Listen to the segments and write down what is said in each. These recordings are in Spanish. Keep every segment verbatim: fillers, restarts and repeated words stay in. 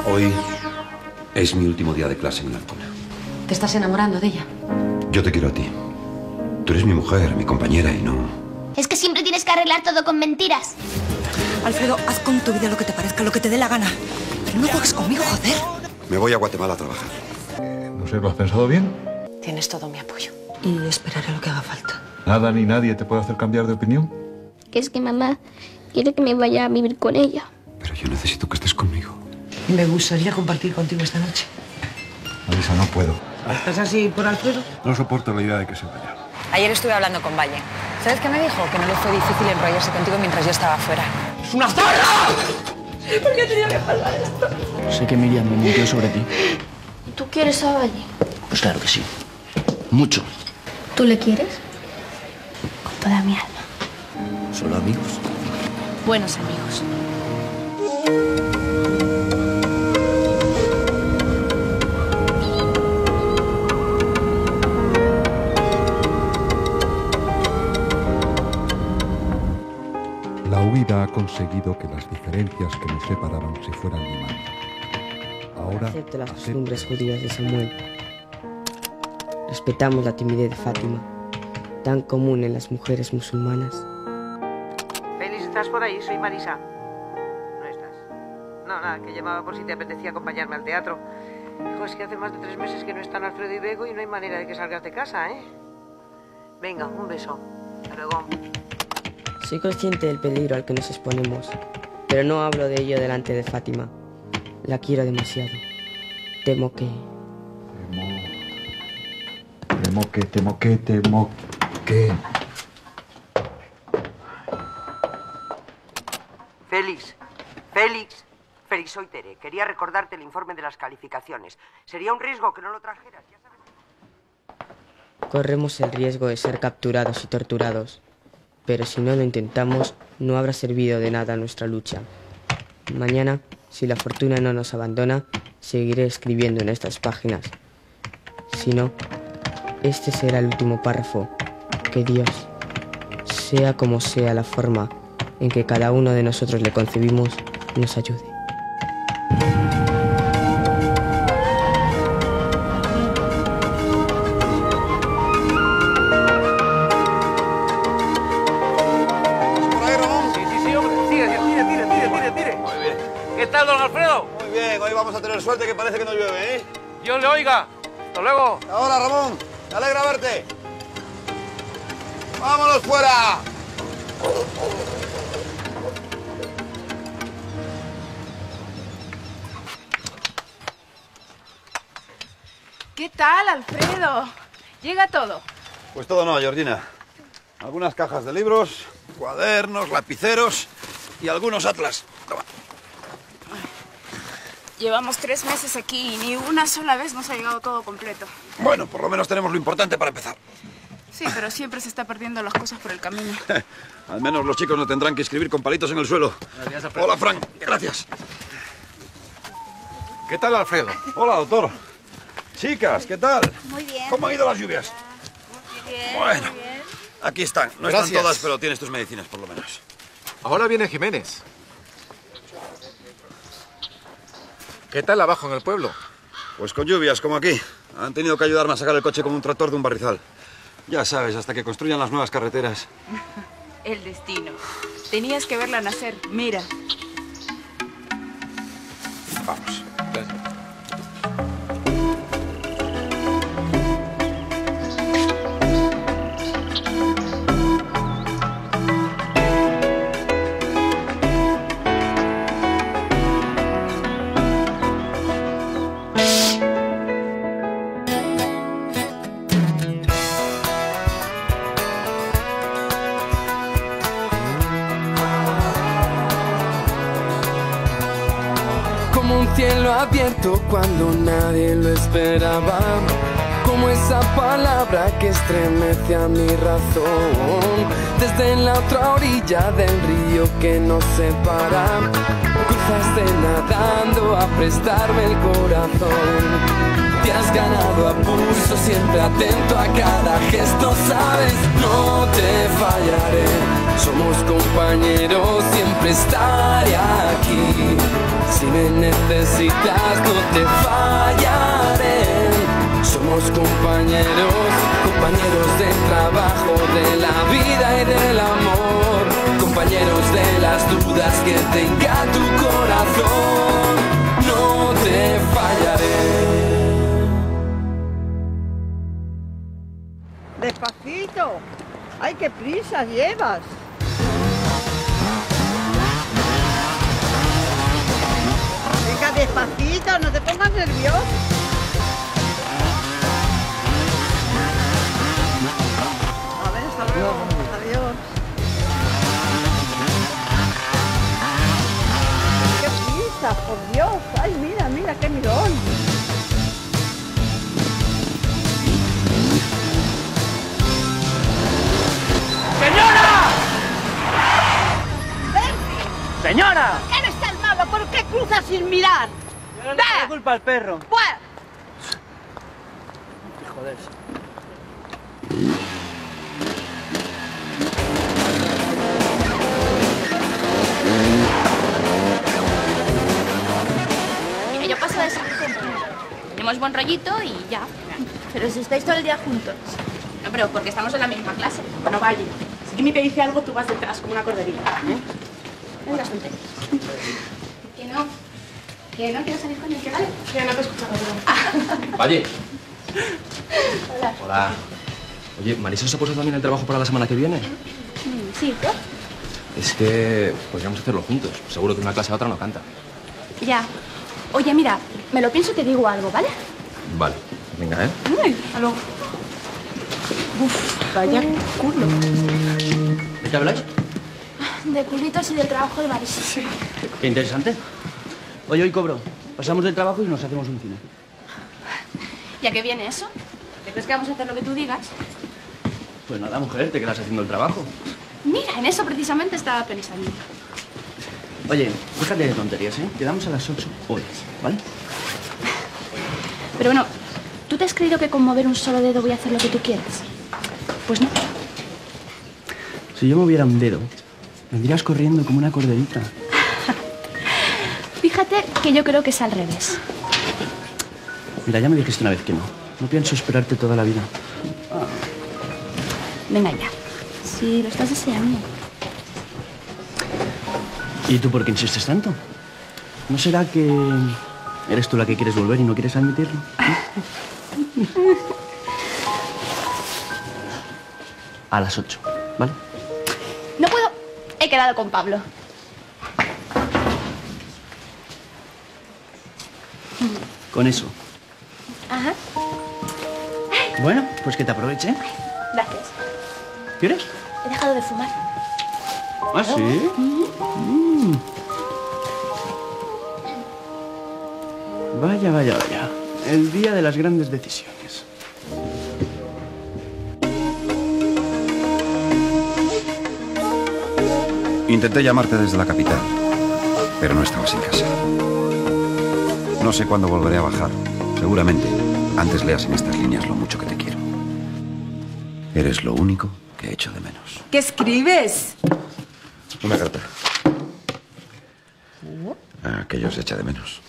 Hoy es mi último día de clase en la Alcona. ¿Te estás enamorando de ella? Yo te quiero a ti. Tú eres mi mujer, mi compañera y no... Es que siempre tienes que arreglar todo con mentiras. Alfredo, haz con tu vida lo que te parezca, lo que te dé la gana. Pero no juegues conmigo, joder. Me voy a Guatemala a trabajar. No sé, ¿lo has pensado bien? Tienes todo mi apoyo. Y esperaré lo que haga falta. ¿Nada ni nadie te puede hacer cambiar de opinión? Que es que mamá quiere que me vaya a vivir con ella. Pero yo necesito que estés conmigo. Me gustaría compartir contigo esta noche. Marisa, no puedo. ¿Estás así por Alfredo? No soporto la idea de que se vaya. Ayer estuve hablando con Valle. ¿Sabes qué me dijo? Que no le fue difícil enrollarse contigo mientras yo estaba fuera. ¡Es una zorra! ¿Por qué tenía que pasar esto? Sé que Miriam me mintió sobre ti. ¿Y tú quieres a Valle? Pues claro que sí. Mucho. ¿Tú le quieres? Con toda mi alma. ¿Solo amigos? Buenos amigos. La huida ha conseguido que las diferencias que nos separaban se fueran limando. Ahora acepto las costumbres judías de Samuel. Respetamos la timidez de Fátima, tan común en las mujeres musulmanas. Félix, ¿estás por ahí? Soy Marisa. ¿No estás? No, nada, que llamaba por si te apetecía acompañarme al teatro. Hijo, es que hace más de tres meses que no están Alfredo y Bego y no hay manera de que salgas de casa, ¿eh? Venga, un beso. Hasta luego. Soy consciente del peligro al que nos exponemos, pero no hablo de ello delante de Fátima. La quiero demasiado. Temo que... Temo... Temo que, temo que, temo que... Félix, Félix, Félix, soy Tere. Quería recordarte el informe de las calificaciones. Sería un riesgo que no lo trajeras, ya sabes. Corremos el riesgo de ser capturados y torturados, pero si no lo intentamos, no habrá servido de nada nuestra lucha. Mañana, si la fortuna no nos abandona, seguiré escribiendo en estas páginas. Si no, este será el último párrafo. Que Dios, sea como sea la forma en que cada uno de nosotros le concebimos, nos ayude. ¿Qué tal, don Alfredo? Muy bien, hoy vamos a tener suerte que parece que no llueve, ¿eh? Dios le oiga. Hasta luego. Ahora, Ramón, me alegra verte. ¡Vámonos fuera! ¿Qué tal, Alfredo? ¿Llega todo? Pues todo no, Georgina. Algunas cajas de libros, cuadernos, lapiceros y algunos atlas. Toma. Llevamos tres meses aquí y ni una sola vez nos ha llegado todo completo. Bueno, por lo menos tenemos lo importante para empezar. Sí, pero siempre se está perdiendo las cosas por el camino. Al menos los chicos no tendrán que escribir con palitos en el suelo. Hola, Frank. Gracias. ¿Qué tal, Alfredo? Hola, doctor. Chicas, ¿qué tal? Muy bien. ¿Cómo han ido las lluvias? Muy bien. Bueno, muy bien. aquí están. No Gracias. están todas, pero tienes tus medicinas, por lo menos. Ahora viene Jiménez. ¿Qué tal abajo en el pueblo? Pues con lluvias, como aquí. Han tenido que ayudarme a sacar el coche con un tractor de un barrizal. Ya sabes, hasta que construyan las nuevas carreteras. El destino. Tenías que verla nacer. Mira. Vamos. Como un cielo abierto cuando nadie lo esperaba, como esa palabra que estremece a mi razón. Desde la otra orilla del río que nos separa, cruzaste nadando a prestarme el corazón. Te has ganado a pulso, siempre atento a cada gesto, sabes, no te fallaré. Somos compañeros, siempre estaré aquí. Si me necesitas no te fallaré. Somos compañeros, compañeros de trabajo, de la vida y del amor, compañeros de las dudas que tenga tu corazón. No te fallaré. Despacito. ¡Ay, qué prisa llevas! Venga, despacito, no te pongas nervioso. A ver, hasta luego. Adiós. ¡Qué prisa, por Dios! ¡Ay, mira, mira, qué mirón! ¡Señora! ¡Señora! ¡Eres el malo! ¿Por qué cruzas sin mirar? No le da culpa al perro. Pues... Joder. Mira, yo paso de salir temprano. Tenemos buen rollito y ya. Pero si estáis todo el día juntos. No, pero porque estamos en la misma clase. Bueno, vaya. Si Jimmy te dice algo, tú vas detrás, como una corderilla. ¿Eh? No digas tonterías. Que no. Que no quiero salir con el que vale. Que no te he escuchado, perdón. Valle. Hola. Hola. Oye, ¿Marisa se ha puesto también el trabajo para la semana que viene? Mm, sí, ¿por? Es que podríamos hacerlo juntos. Seguro que una clase a otra no canta. Ya. Oye, mira, me lo pienso y te digo algo, ¿vale? Vale. Venga, ¿eh? Uy, hasta luego. Uf, vaya culo. ¿De qué habláis? De culitos y del trabajo de Marisa. Sí. Qué interesante. Oye, hoy cobro. Pasamos del trabajo y nos hacemos un cine. ¿Ya que viene eso? ¿Te crees que vamos a hacer lo que tú digas? Pues nada, mujer, te quedas haciendo el trabajo. Mira, en eso precisamente estaba pensando. Oye, déjate de tonterías, ¿eh? Quedamos a las ocho horas, ¿vale? Pero bueno, ¿tú te has creído que con mover un solo dedo voy a hacer lo que tú quieras? Pues no. Si yo moviera un dedo, vendrías corriendo como una corderita. Fíjate que yo creo que es al revés. Mira, ya me dijiste una vez que no. No pienso esperarte toda la vida. Ah. Venga ya. Si lo estás deseando. ¿Y tú por qué insistes tanto? ¿No será que eres tú la que quieres volver y no quieres admitirlo? A las ocho, ¿vale? No puedo. He quedado con Pablo. Con eso. Ajá. Bueno, pues que te aproveche. Gracias. ¿Quieres? He dejado de fumar. ¿Ah, sí? Mm. Vaya, vaya, vaya. El día de las grandes decisiones. Intenté llamarte desde la capital, pero no estabas en casa. No sé cuándo volveré a bajar. Seguramente antes leas en estas líneas lo mucho que te quiero. Eres lo único que echo de menos. ¿Qué escribes? Una carta. A aquellos echa de menos.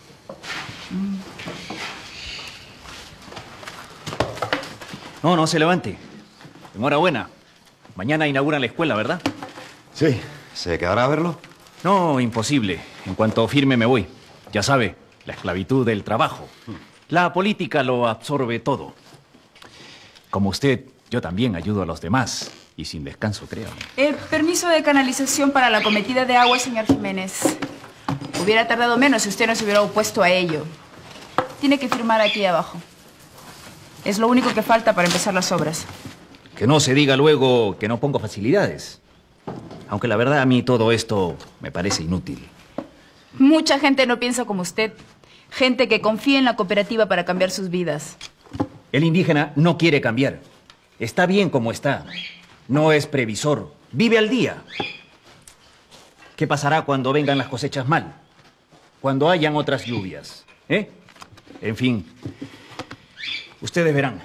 No, no se levante. Enhorabuena. Mañana inauguran la escuela, ¿verdad? Sí. ¿Se quedará a verlo? No, imposible. En cuanto firme me voy. Ya sabe, la esclavitud del trabajo. La política lo absorbe todo. Como usted, yo también ayudo a los demás. Y sin descanso, créame. El permiso de canalización para la cometida de agua, señor Jiménez. Hubiera tardado menos si usted no se hubiera opuesto a ello. Tiene que firmar aquí abajo. Es lo único que falta para empezar las obras. Que no se diga luego que no pongo facilidades. Aunque la verdad a mí todo esto me parece inútil. Mucha gente no piensa como usted. Gente que confía en la cooperativa para cambiar sus vidas. El indígena no quiere cambiar. Está bien como está. No es previsor. Vive al día. ¿Qué pasará cuando vengan las cosechas mal? Cuando hayan otras lluvias. ¿Eh? En fin. Ustedes verán.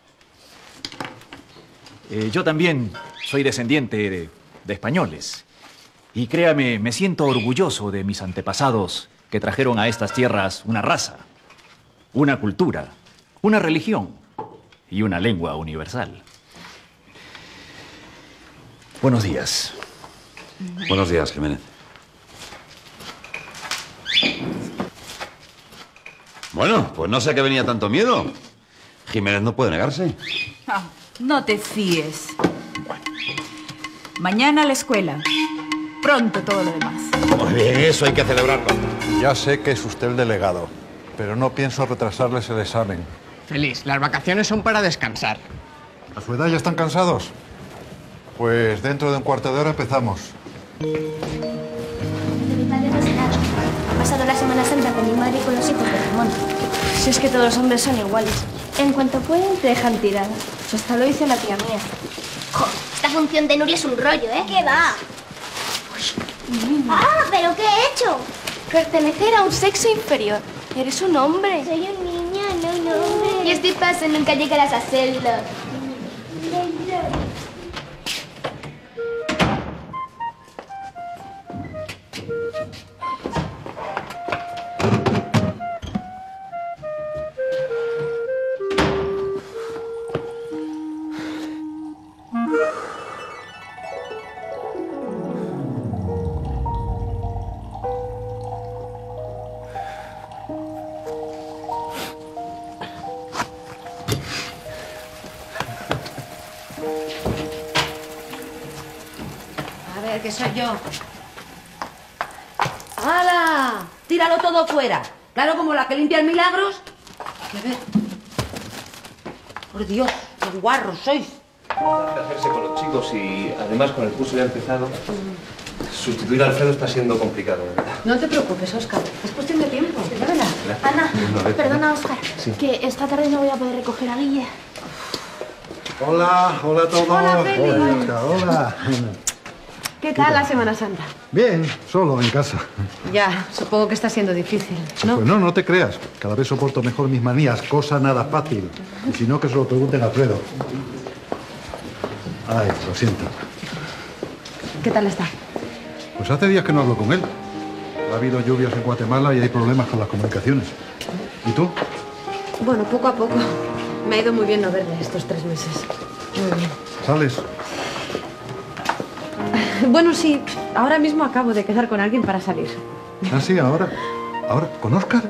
Eh, yo también soy descendiente de, de españoles. Y créame, me siento orgulloso de mis antepasados que trajeron a estas tierras una raza, una cultura, una religión y una lengua universal. Buenos días. Buenos días, Jiménez. Bueno, pues no sé a qué venía tanto miedo. Jiménez no puede negarse. Ah, no te fíes. Mañana a la escuela. Pronto todo lo demás. Muy bien, eso hay que celebrarlo. Ya sé que es usted el delegado, pero no pienso retrasarles el examen. Feliz, las vacaciones son para descansar. ¿A su edad ya están cansados? Pues dentro de un cuarto de hora empezamos. De mi padre no sé nada. Ha pasado la Semana Santa con mi madre y con los hijos de Ramón. Si es que todos los hombres son iguales. En cuanto pueden, te dejan tirada. Eso hasta lo dice la tía mía. Jo, esta función de Nuria es un rollo, ¿eh? ¿Qué va? ¡Ah! ¿Pero qué he hecho? Pertenecer a un sexo inferior. Eres un hombre. Soy un niño, no un hombre. Y este paso nunca llegarás a serlo. Que soy yo. ¡Hala! Tíralo todo fuera. Claro, como la que limpia el Milagros. ¿Qué ves? Por Dios, qué guarros sois. Hacerse con los chicos y además con el curso ya empezado. Sustituir a Alfredo está siendo complicado, ¿verdad? No te preocupes, Óscar. Es cuestión de tiempo. ¿De verdad? Ana, No, no, perdona, Óscar, Sí. que esta tarde no voy a poder recoger a Guille. Hola, hola a todos. Hola, Feli. Hola, hola. ¿Qué tal la Semana Santa? Bien, solo en casa. Ya, supongo que está siendo difícil, ¿no? Pues no, no te creas. Cada vez soporto mejor mis manías, cosa nada fácil. Y si no, que se lo pregunten a Alfredo. Ay, lo siento. ¿Qué tal está? Pues hace días que no hablo con él. Ha habido lluvias en Guatemala y hay problemas con las comunicaciones. ¿Y tú? Bueno, poco a poco. Me ha ido muy bien no verle estos tres meses. Muy bien. ¿Sales? Bueno, sí. Ahora mismo acabo de quedar con alguien para salir. Ah, sí, ahora. ¿Ahora? ¿Con Óscar?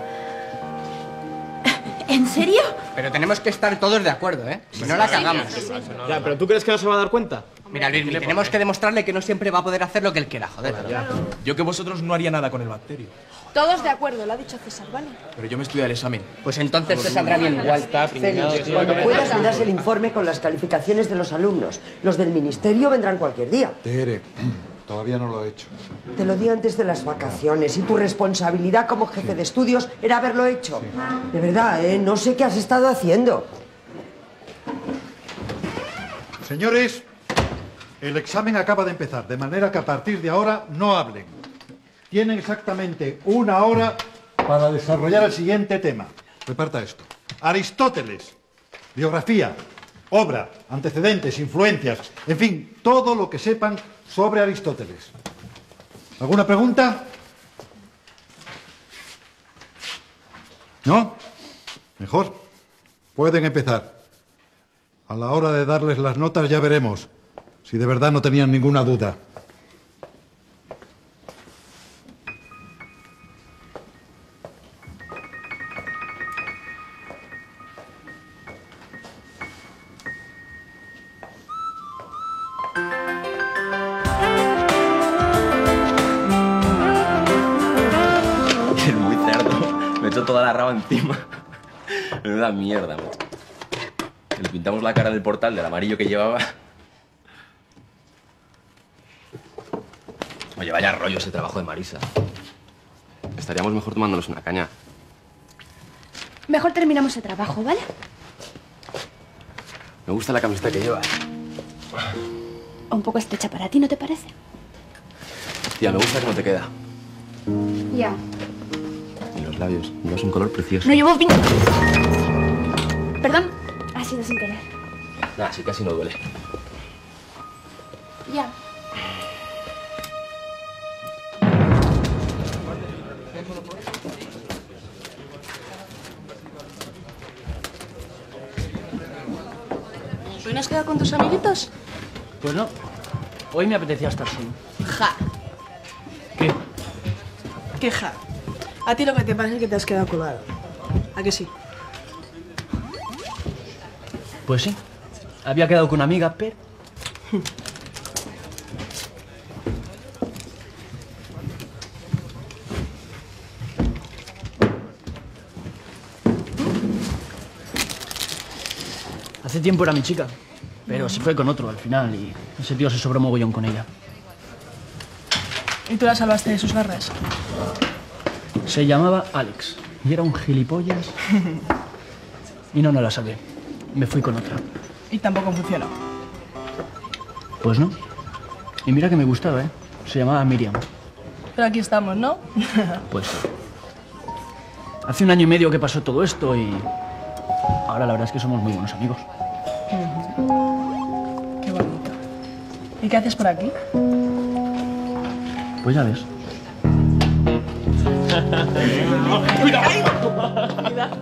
¿En serio? Pero tenemos que estar todos de acuerdo, ¿eh? Si no la cagamos. Ya, pero ¿tú crees que no se va a dar cuenta? Mira, Luis, tenemos que demostrarle que no siempre va a poder hacer lo que él quiera, joder. Yo que vosotros no haría nada con el bacterio. Todos de acuerdo, lo ha dicho César, ¿vale? Pero yo me estudié el examen. Pues entonces te saldrá bien igual. Félix, cuando puedas me das el informe con las calificaciones de los alumnos. Los del ministerio vendrán cualquier día. Tere, todavía no lo he hecho. Te lo di antes de las vacaciones y tu responsabilidad como jefe de estudios era haberlo hecho. De verdad, ¿eh? No sé qué has estado haciendo. Señores, el examen acaba de empezar, de manera que a partir de ahora no hablen. Tienen exactamente una hora para desarrollar el siguiente tema. Reparta esto. Aristóteles. Biografía, obra, antecedentes, influencias, en fin, todo lo que sepan sobre Aristóteles. ¿Alguna pregunta? ¿No? Mejor. Pueden empezar. A la hora de darles las notas ya veremos si de verdad no tenían ninguna duda. Es muy cerdo. Me he hecho toda la raba encima. Menuda mierda, macho. Le pintamos la cara del portal del amarillo que llevaba. Oye, vaya rollo ese trabajo de Marisa. Estaríamos mejor tomándonos una caña. Mejor terminamos el trabajo, ¿vale? Me gusta la camiseta que llevas. Un poco estrecha para ti, ¿no te parece? Tía, me gusta cómo te queda. Ya. Y los labios. Llevas un color precioso. No llevo... Perdón, ha sido sin querer. Nah, sí, casi no duele. Ya. quedado con tus amiguitos? Pues no. Hoy me apetecía estar solo. Ja. ¿Qué? ¿Qué ja? A ti lo que te pasa es que te has quedado colgado. ¿A que sí? Pues sí. Había quedado con una amiga, pero... Hace tiempo era mi chica, pero se fue con otro al final y ese tío se sobró mogollón con ella. ¿Y tú la salvaste de sus garras? Se llamaba Alex y era un gilipollas. Y no, no la salvé. Me fui con otra. Y tampoco funcionó. Pues no. Y mira que me gustaba, ¿eh? Se llamaba Miriam. Pero aquí estamos, ¿no? Pues sí. Hace un año y medio que pasó todo esto y... ahora la verdad es que somos muy buenos amigos. Qué bonito. ¿Y qué haces por aquí? Pues ya ves. Cuidado.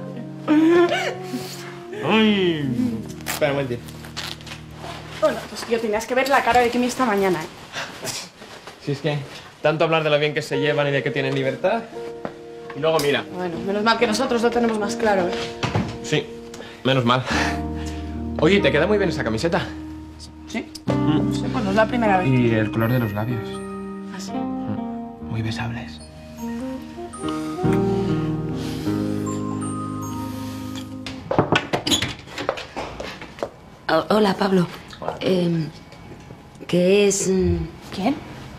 Uy. Espera un momento. Bueno, pues yo tenías que ver la cara de Kimi esta mañana, ¿eh? Si es que tanto hablar de lo bien que se llevan y de que tienen libertad. Y luego mira. Bueno, menos mal que nosotros lo tenemos más claro, ¿eh? Sí, menos mal. Oye, ¿te queda muy bien esa camiseta? ¿Sí? Sí, pues no es la primera vez. Y el color de los labios. ¿Ah, sí? Muy besables. Oh, hola, Pablo. Eh, ¿Qué es...? mm, ¿Quién?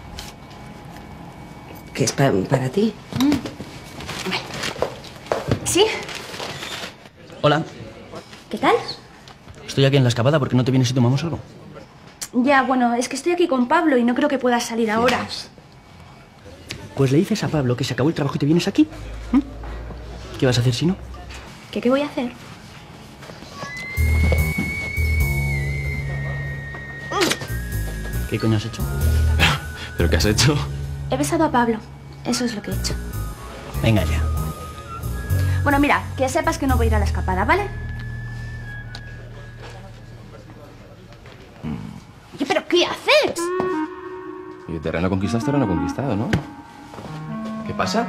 ¿Qué es pa- para ti? ¿Sí? Hola. ¿Qué tal? Estoy aquí en la excavada porque no te vienes y tomamos algo. Ya, bueno, es que estoy aquí con Pablo y no creo que puedas salir ahora. Pues le dices a Pablo que se acabó el trabajo y te vienes aquí. ¿Mm? ¿Qué vas a hacer si no? ¿Qué, qué voy a hacer? ¿Qué coño has hecho? ¿Pero qué has hecho? He besado a Pablo. Eso es lo que he hecho. Venga ya. Bueno, mira, que sepas que no voy a ir a la escapada, ¿vale? Oye, ¿pero qué haces? Y terreno conquistado es terreno conquistado, ¿no? ¿Qué pasa?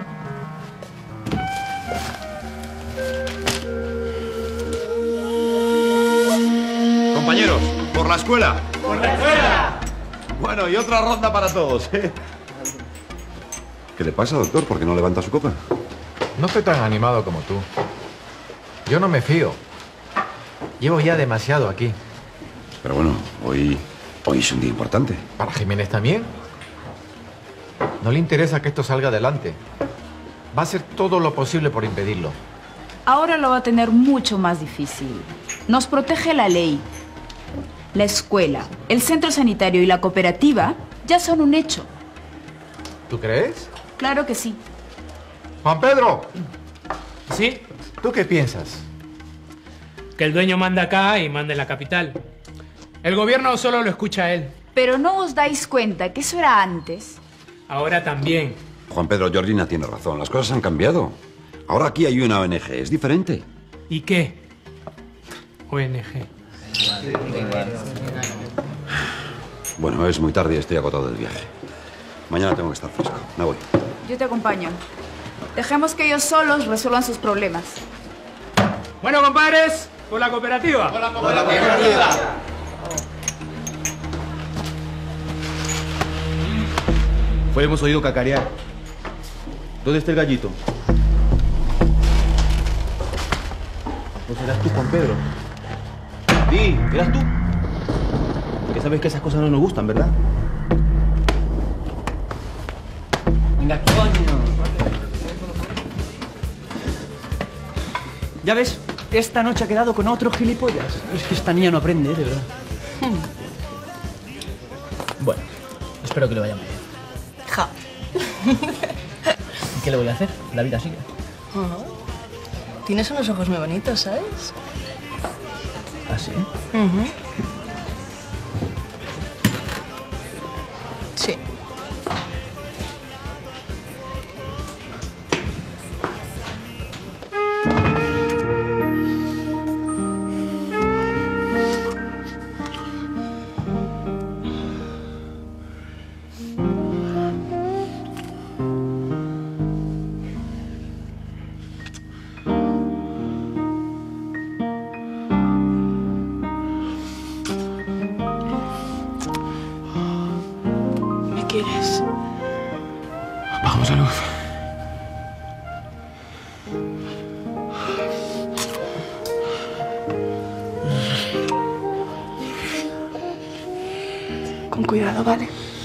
Compañeros, por la escuela. ¡Por la escuela! Bueno, y otra ronda para todos, ¿eh? ¿Qué le pasa, doctor? ¿Por qué no levanta su copa? No estoy tan animado como tú. Yo no me fío. Llevo ya demasiado aquí. Pero bueno, hoy, hoy es un día importante. ¿Para Jiménez también? No le interesa que esto salga adelante. Va a hacer todo lo posible por impedirlo. Ahora lo va a tener mucho más difícil. Nos protege la ley. La escuela, el centro sanitario y la cooperativa ya son un hecho. ¿Tú crees? Claro que sí. Juan Pedro. ¿Sí? ¿Tú qué piensas? Que el dueño manda acá y manda en la capital. El gobierno solo lo escucha a él. Pero no os dais cuenta que eso era antes. Ahora también. Juan Pedro, Georgina tiene razón. Las cosas han cambiado. Ahora aquí hay una O N G. Es diferente. ¿Y qué? O N G. Bueno, es muy tarde y estoy agotado del viaje. Mañana tengo que estar fresco. Me voy. Yo te acompaño. Dejemos que ellos solos resuelvan sus problemas. Bueno, compadres, por la cooperativa. Por la cooperativa. Fue, hemos oído cacarear. ¿Dónde está el gallito? ¿No serás tú, Juan Pedro? Sí, ¿eras tú? Porque sabes que esas cosas no nos gustan, ¿verdad? Venga, coño. Ya ves, esta noche ha quedado con otro gilipollas. Es que esta niña no aprende, ¿eh? De verdad. Bueno, espero que le vaya muy bien. Ja. ¿Y qué le voy a hacer? La vida sigue. Oh. Tienes unos ojos muy bonitos, ¿sabes? ¿Ah, sí? Uh-huh. Sí. ¿Me quieres? Apagamos la luz. Con cuidado, ¿vale?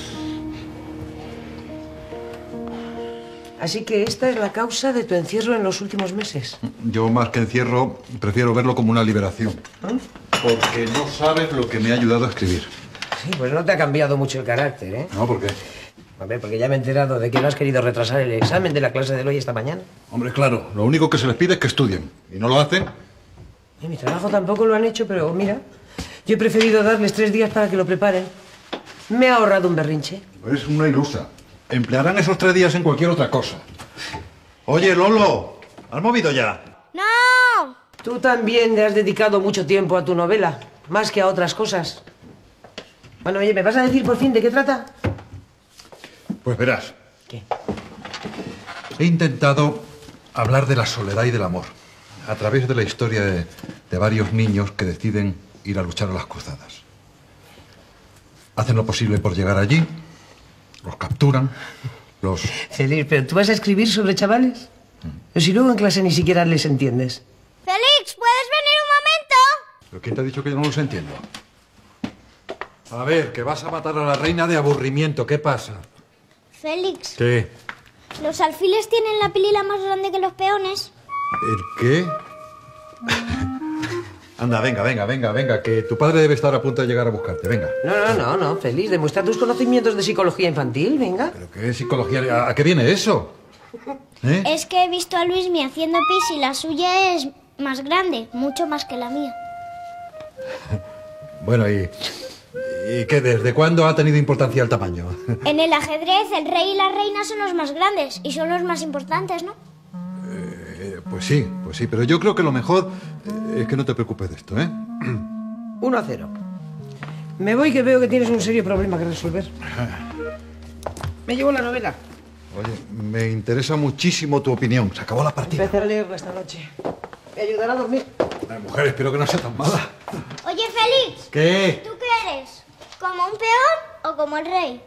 Así que esta es la causa de tu encierro en los últimos meses. Yo más que encierro, prefiero verlo como una liberación. ¿Eh? Porque no sabes lo que me ha ayudado a escribir. Sí, pues no te ha cambiado mucho el carácter, ¿eh? No, ¿por qué? A ver, porque ya me he enterado de que no has querido retrasar el examen de la clase de hoy esta mañana. Hombre, claro, lo único que se les pide es que estudien. ¿Y no lo hacen? Y mi trabajo tampoco lo han hecho, pero mira, yo he preferido darles tres días para que lo preparen. Me ha ahorrado un berrinche. Es una ilusa. Emplearán esos tres días en cualquier otra cosa. Oye, Lolo, ¿has movido ya? ¡No! Tú también le has dedicado mucho tiempo a tu novela, más que a otras cosas. Bueno, oye, ¿me vas a decir por fin de qué trata? Pues verás. ¿Qué? He intentado hablar de la soledad y del amor a través de la historia de, de varios niños que deciden ir a luchar a las cruzadas. Hacen lo posible por llegar allí, los capturan, los... Feliz, ¿pero tú vas a escribir sobre chavales? Pero si luego en clase ni siquiera les entiendes. Félix, ¿puedes venir un momento? ¿Pero quién te ha dicho que yo no los entiendo? A ver, que vas a matar a la reina de aburrimiento. ¿Qué pasa? Félix, ¿Qué? los alfiles tienen la pilila más grande que los peones. ¿El qué? Anda, venga, venga, venga, venga, que tu padre debe estar a punto de llegar a buscarte. Venga. No, no, no, no, Feliz, demuestra tus conocimientos de psicología infantil, venga. ¿Pero qué psicología? ¿A, a qué viene eso? ¿Eh? Es que he visto a Luismi haciendo pis y la suya es más grande, mucho más que la mía. Bueno, ¿y, ¿y qué? ¿Desde cuándo ha tenido importancia el tamaño? En el ajedrez, el rey y la reina son los más grandes y son los más importantes, ¿no? Eh, pues sí, pues sí, pero yo creo que lo mejor es que no te preocupes de esto, ¿eh? Uno a cero. Me voy que veo que tienes un serio problema que resolver. Me llevo la novela. Oye, me interesa muchísimo tu opinión. Se acabó la partida. Empezaré a leerla esta noche. Me ayudará a dormir. Ay, mujer, espero que no sea tan mala. Oye, Félix. ¿Qué? ¿Tú qué eres? ¿Como un peón o como el rey?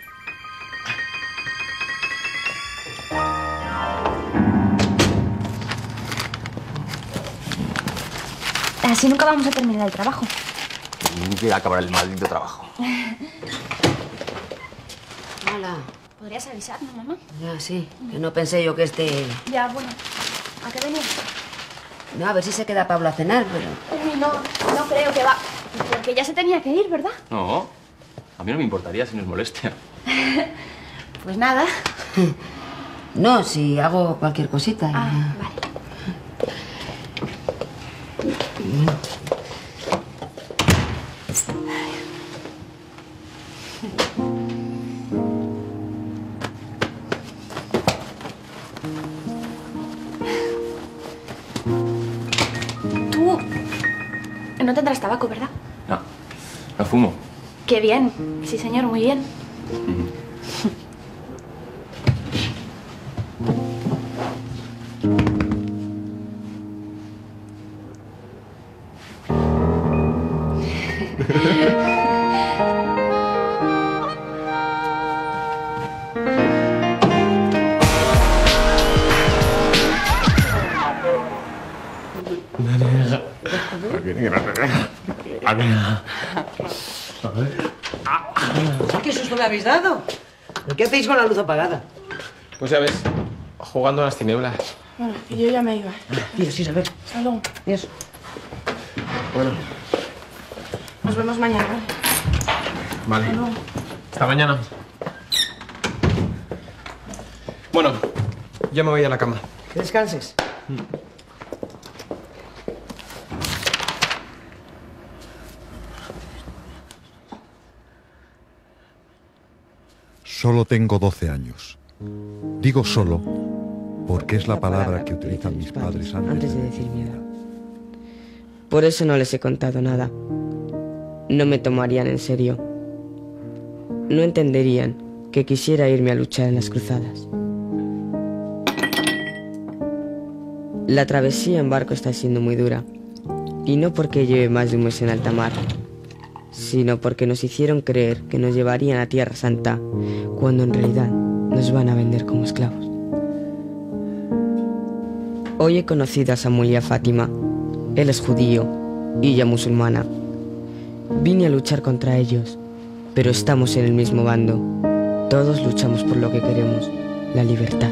Así nunca vamos a terminar el trabajo. Nunca irá a acabar el maldito trabajo. Hola. ¿Podrías avisarnos, mamá? Ya, sí. Que no pensé yo que este... Ya, bueno. ¿A qué venía? No, a ver si se queda Pablo a cenar, pero... Uy, no, no creo que va. Porque ya se tenía que ir, ¿verdad? No, a mí no me importaría si nos molestia. Pues nada. No, si hago cualquier cosita. Ah, vale. Tú no tendrás tabaco, ¿verdad? No, no fumo. Qué bien. Sí, señor, muy bien. ¿Qué susto me habéis dado? ¿Pero qué hacéis con la luz apagada? Pues ya ves, jugando a las tinieblas. Bueno, y yo ya me iba. Dios, Isabel. Hasta luego. Dios. Bueno, Nos vemos mañana, ¿vale? vale. Hasta luego. Hasta mañana. Bueno, yo me voy a la cama. Que descanses. Solo tengo doce años. Digo solo porque es la palabra que utilizan mis padres Antes de decir miedo. Por eso no les he contado nada. No me tomarían en serio. No entenderían que quisiera irme a luchar en las cruzadas. La travesía en barco está siendo muy dura, y no porque lleve más de un mes en alta mar, sino porque nos hicieron creer que nos llevarían a Tierra Santa, cuando en realidad nos van a vender como esclavos. Hoy he conocido a Samuel y a Fátima. Él es judío y ella musulmana. Vine a luchar contra ellos, pero estamos en el mismo bando. Todos luchamos por lo que queremos, la libertad.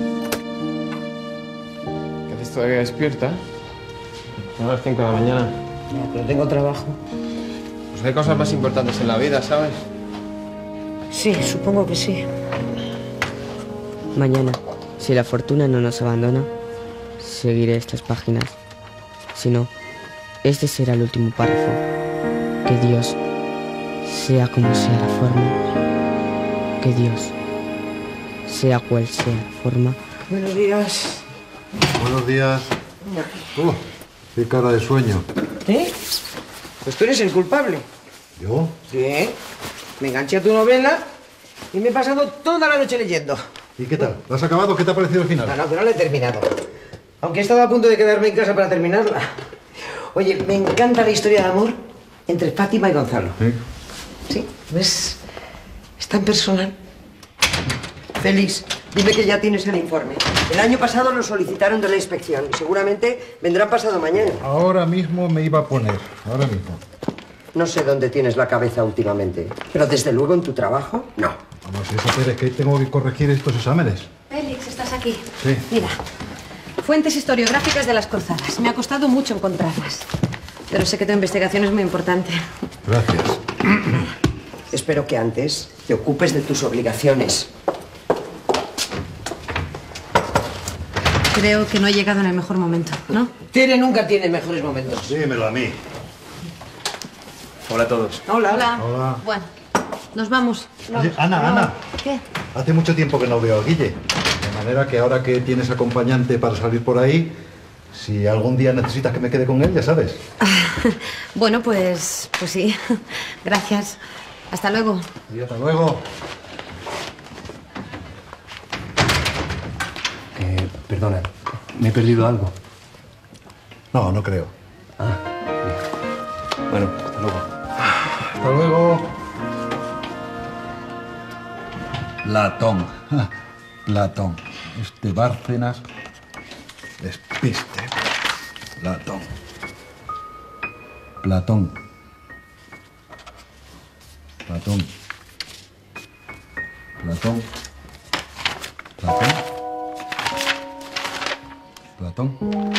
¿Qué haces todavía despierta? Son las cinco de la mañana. No, pero tengo trabajo. Pues hay cosas más importantes en la vida, ¿sabes? Sí, supongo que sí. Mañana, si la fortuna no nos abandona, seguiré estas páginas. Si no, este será el último párrafo. Que Dios, sea como sea la forma, que Dios, sea cual sea la forma. Buenos días. Buenos días. Oh, qué cara de sueño. ¿Eh? Pues tú eres el culpable. ¿Yo? Sí. Me enganché a tu novela y me he pasado toda la noche leyendo. ¿Y qué tal? ¿Lo has acabado? ¿Qué te ha parecido el final? No, no, que no la he terminado. Aunque he estado a punto de quedarme en casa para terminarla. Oye, me encanta la historia de amor entre Fátima y Gonzalo. ¿Sí? Sí, ¿ves? Es tan personal. Félix, dime que ya tienes el informe. El año pasado lo solicitaron de la inspección y seguramente vendrán pasado mañana. Ahora mismo me iba a poner, ahora mismo. No sé dónde tienes la cabeza últimamente, pero desde luego en tu trabajo, no. Vamos, eso, Pérez, que tengo que corregir estos exámenes. Félix, estás aquí. Sí. Mira, fuentes historiográficas de las cruzadas. Me ha costado mucho encontrarlas. Pero sé que tu investigación es muy importante. Gracias. Espero que antes te ocupes de tus obligaciones. Creo que no he llegado en el mejor momento, ¿no? Tere nunca tiene mejores momentos. Dímelo a mí. Hola a todos. Hola. Hola. Hola. Bueno, nos vamos. Oye, Ana, No. Ana. ¿Qué? Hace mucho tiempo que no veo a Guille. De manera que ahora que tienes acompañante para salir por ahí, si algún día necesitas que me quede con él, ya sabes. Bueno, pues, pues sí. Gracias. Hasta luego. Y hasta luego. Eh, perdona, ¿me he perdido algo? No, no creo. Ah, bien. Bueno, hasta luego. Hasta luego. Platón. Ja, Platón. Este Bárcenas despiste. Platón. Platón. Platón. Platón. Platón. Platón.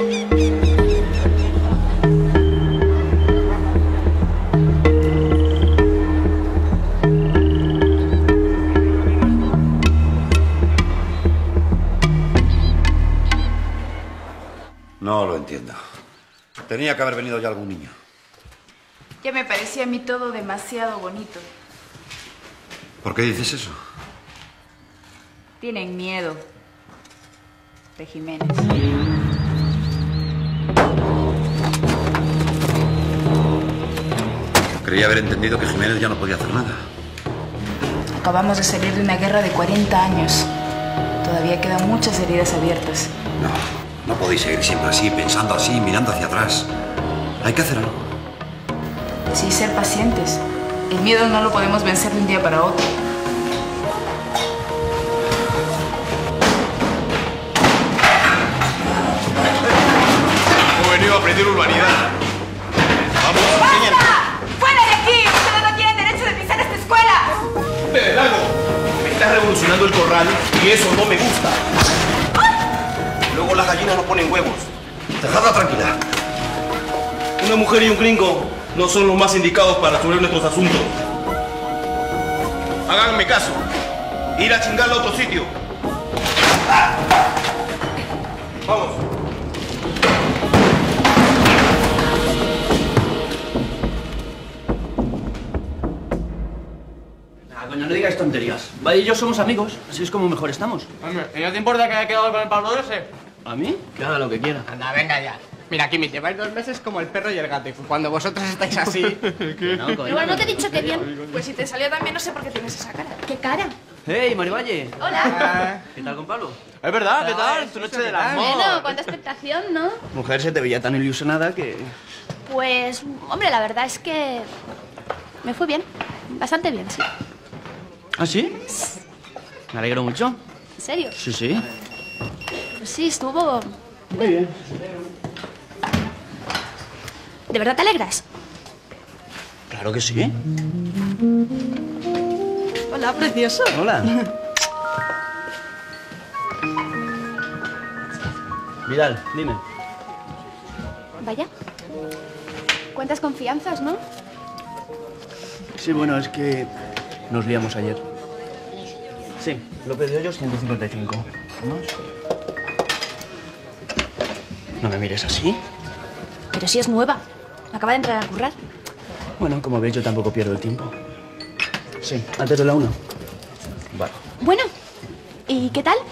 No lo entiendo. Tenía que haber venido ya algún niño. Ya me parecía a mí todo demasiado bonito. ¿Por qué dices eso? Tienen miedo de Jiménez. Creía haber entendido que Jiménez ya no podía hacer nada. Acabamos de salir de una guerra de cuarenta años. Todavía quedan muchas heridas abiertas. No, no podéis seguir siempre así, pensando así, mirando hacia atrás. Hay que hacer algo. Sí, ser pacientes. El miedo no lo podemos vencer de un día para otro. Hemos venido a aprender urbanidad. Vamos, ¡Basta! ¡Fuera de aquí! ¡Ustedes no tienen derecho de pisar esta escuela! ¡Te Lago! Me estás revolucionando el corral y eso no me gusta. Luego las gallinas no ponen huevos. Dejadla tranquila. Una mujer y un gringo no son los más indicados para resolver nuestros asuntos. Háganme caso. Ir a chingarla a otro sitio. Vamos. Ah, coño, no digáis tonterías. Vaya y yo somos amigos, así es como mejor estamos. Hombre, ¿y no te importa que haya quedado con el Pablo ese? ¿A mí? Que haga lo que quiera. Anda, venga ya. Mira, aquí me lleváis dos meses como el perro y el gato. Y cuando vosotros estáis así... No, coño. Pero bueno, no te he dicho que bien. Pues si te salió tan bien, no sé por qué tienes esa cara. ¿Qué cara? ¡Hey, Marivalle! Hola. ¿Qué tal con Pablo? Es verdad, ¿qué tal? Tu noche del amor. Bueno, cuánta expectación, ¿no? Mujer, se te veía tan ilusionada que... Pues, hombre, la verdad es que me fue bien. Bastante bien, sí. ¿Ah, sí? Me alegro mucho. ¿En serio? Sí, sí. Pues sí, estuvo... Muy bien. ¿De verdad te alegras? Claro que sí. Hola, precioso. Hola. Vidal, dime. Vaya. Cuántas confianzas, ¿no? Sí, bueno, es que nos liamos ayer. Sí, López de Hoyos, ciento cincuenta y cinco. ¿Vamos? No me mires así. Pero si es nueva. Acaba de entrar a currar. Bueno, como veis, yo tampoco pierdo el tiempo. Sí, antes de la una. Vale. Bueno, ¿y qué tal?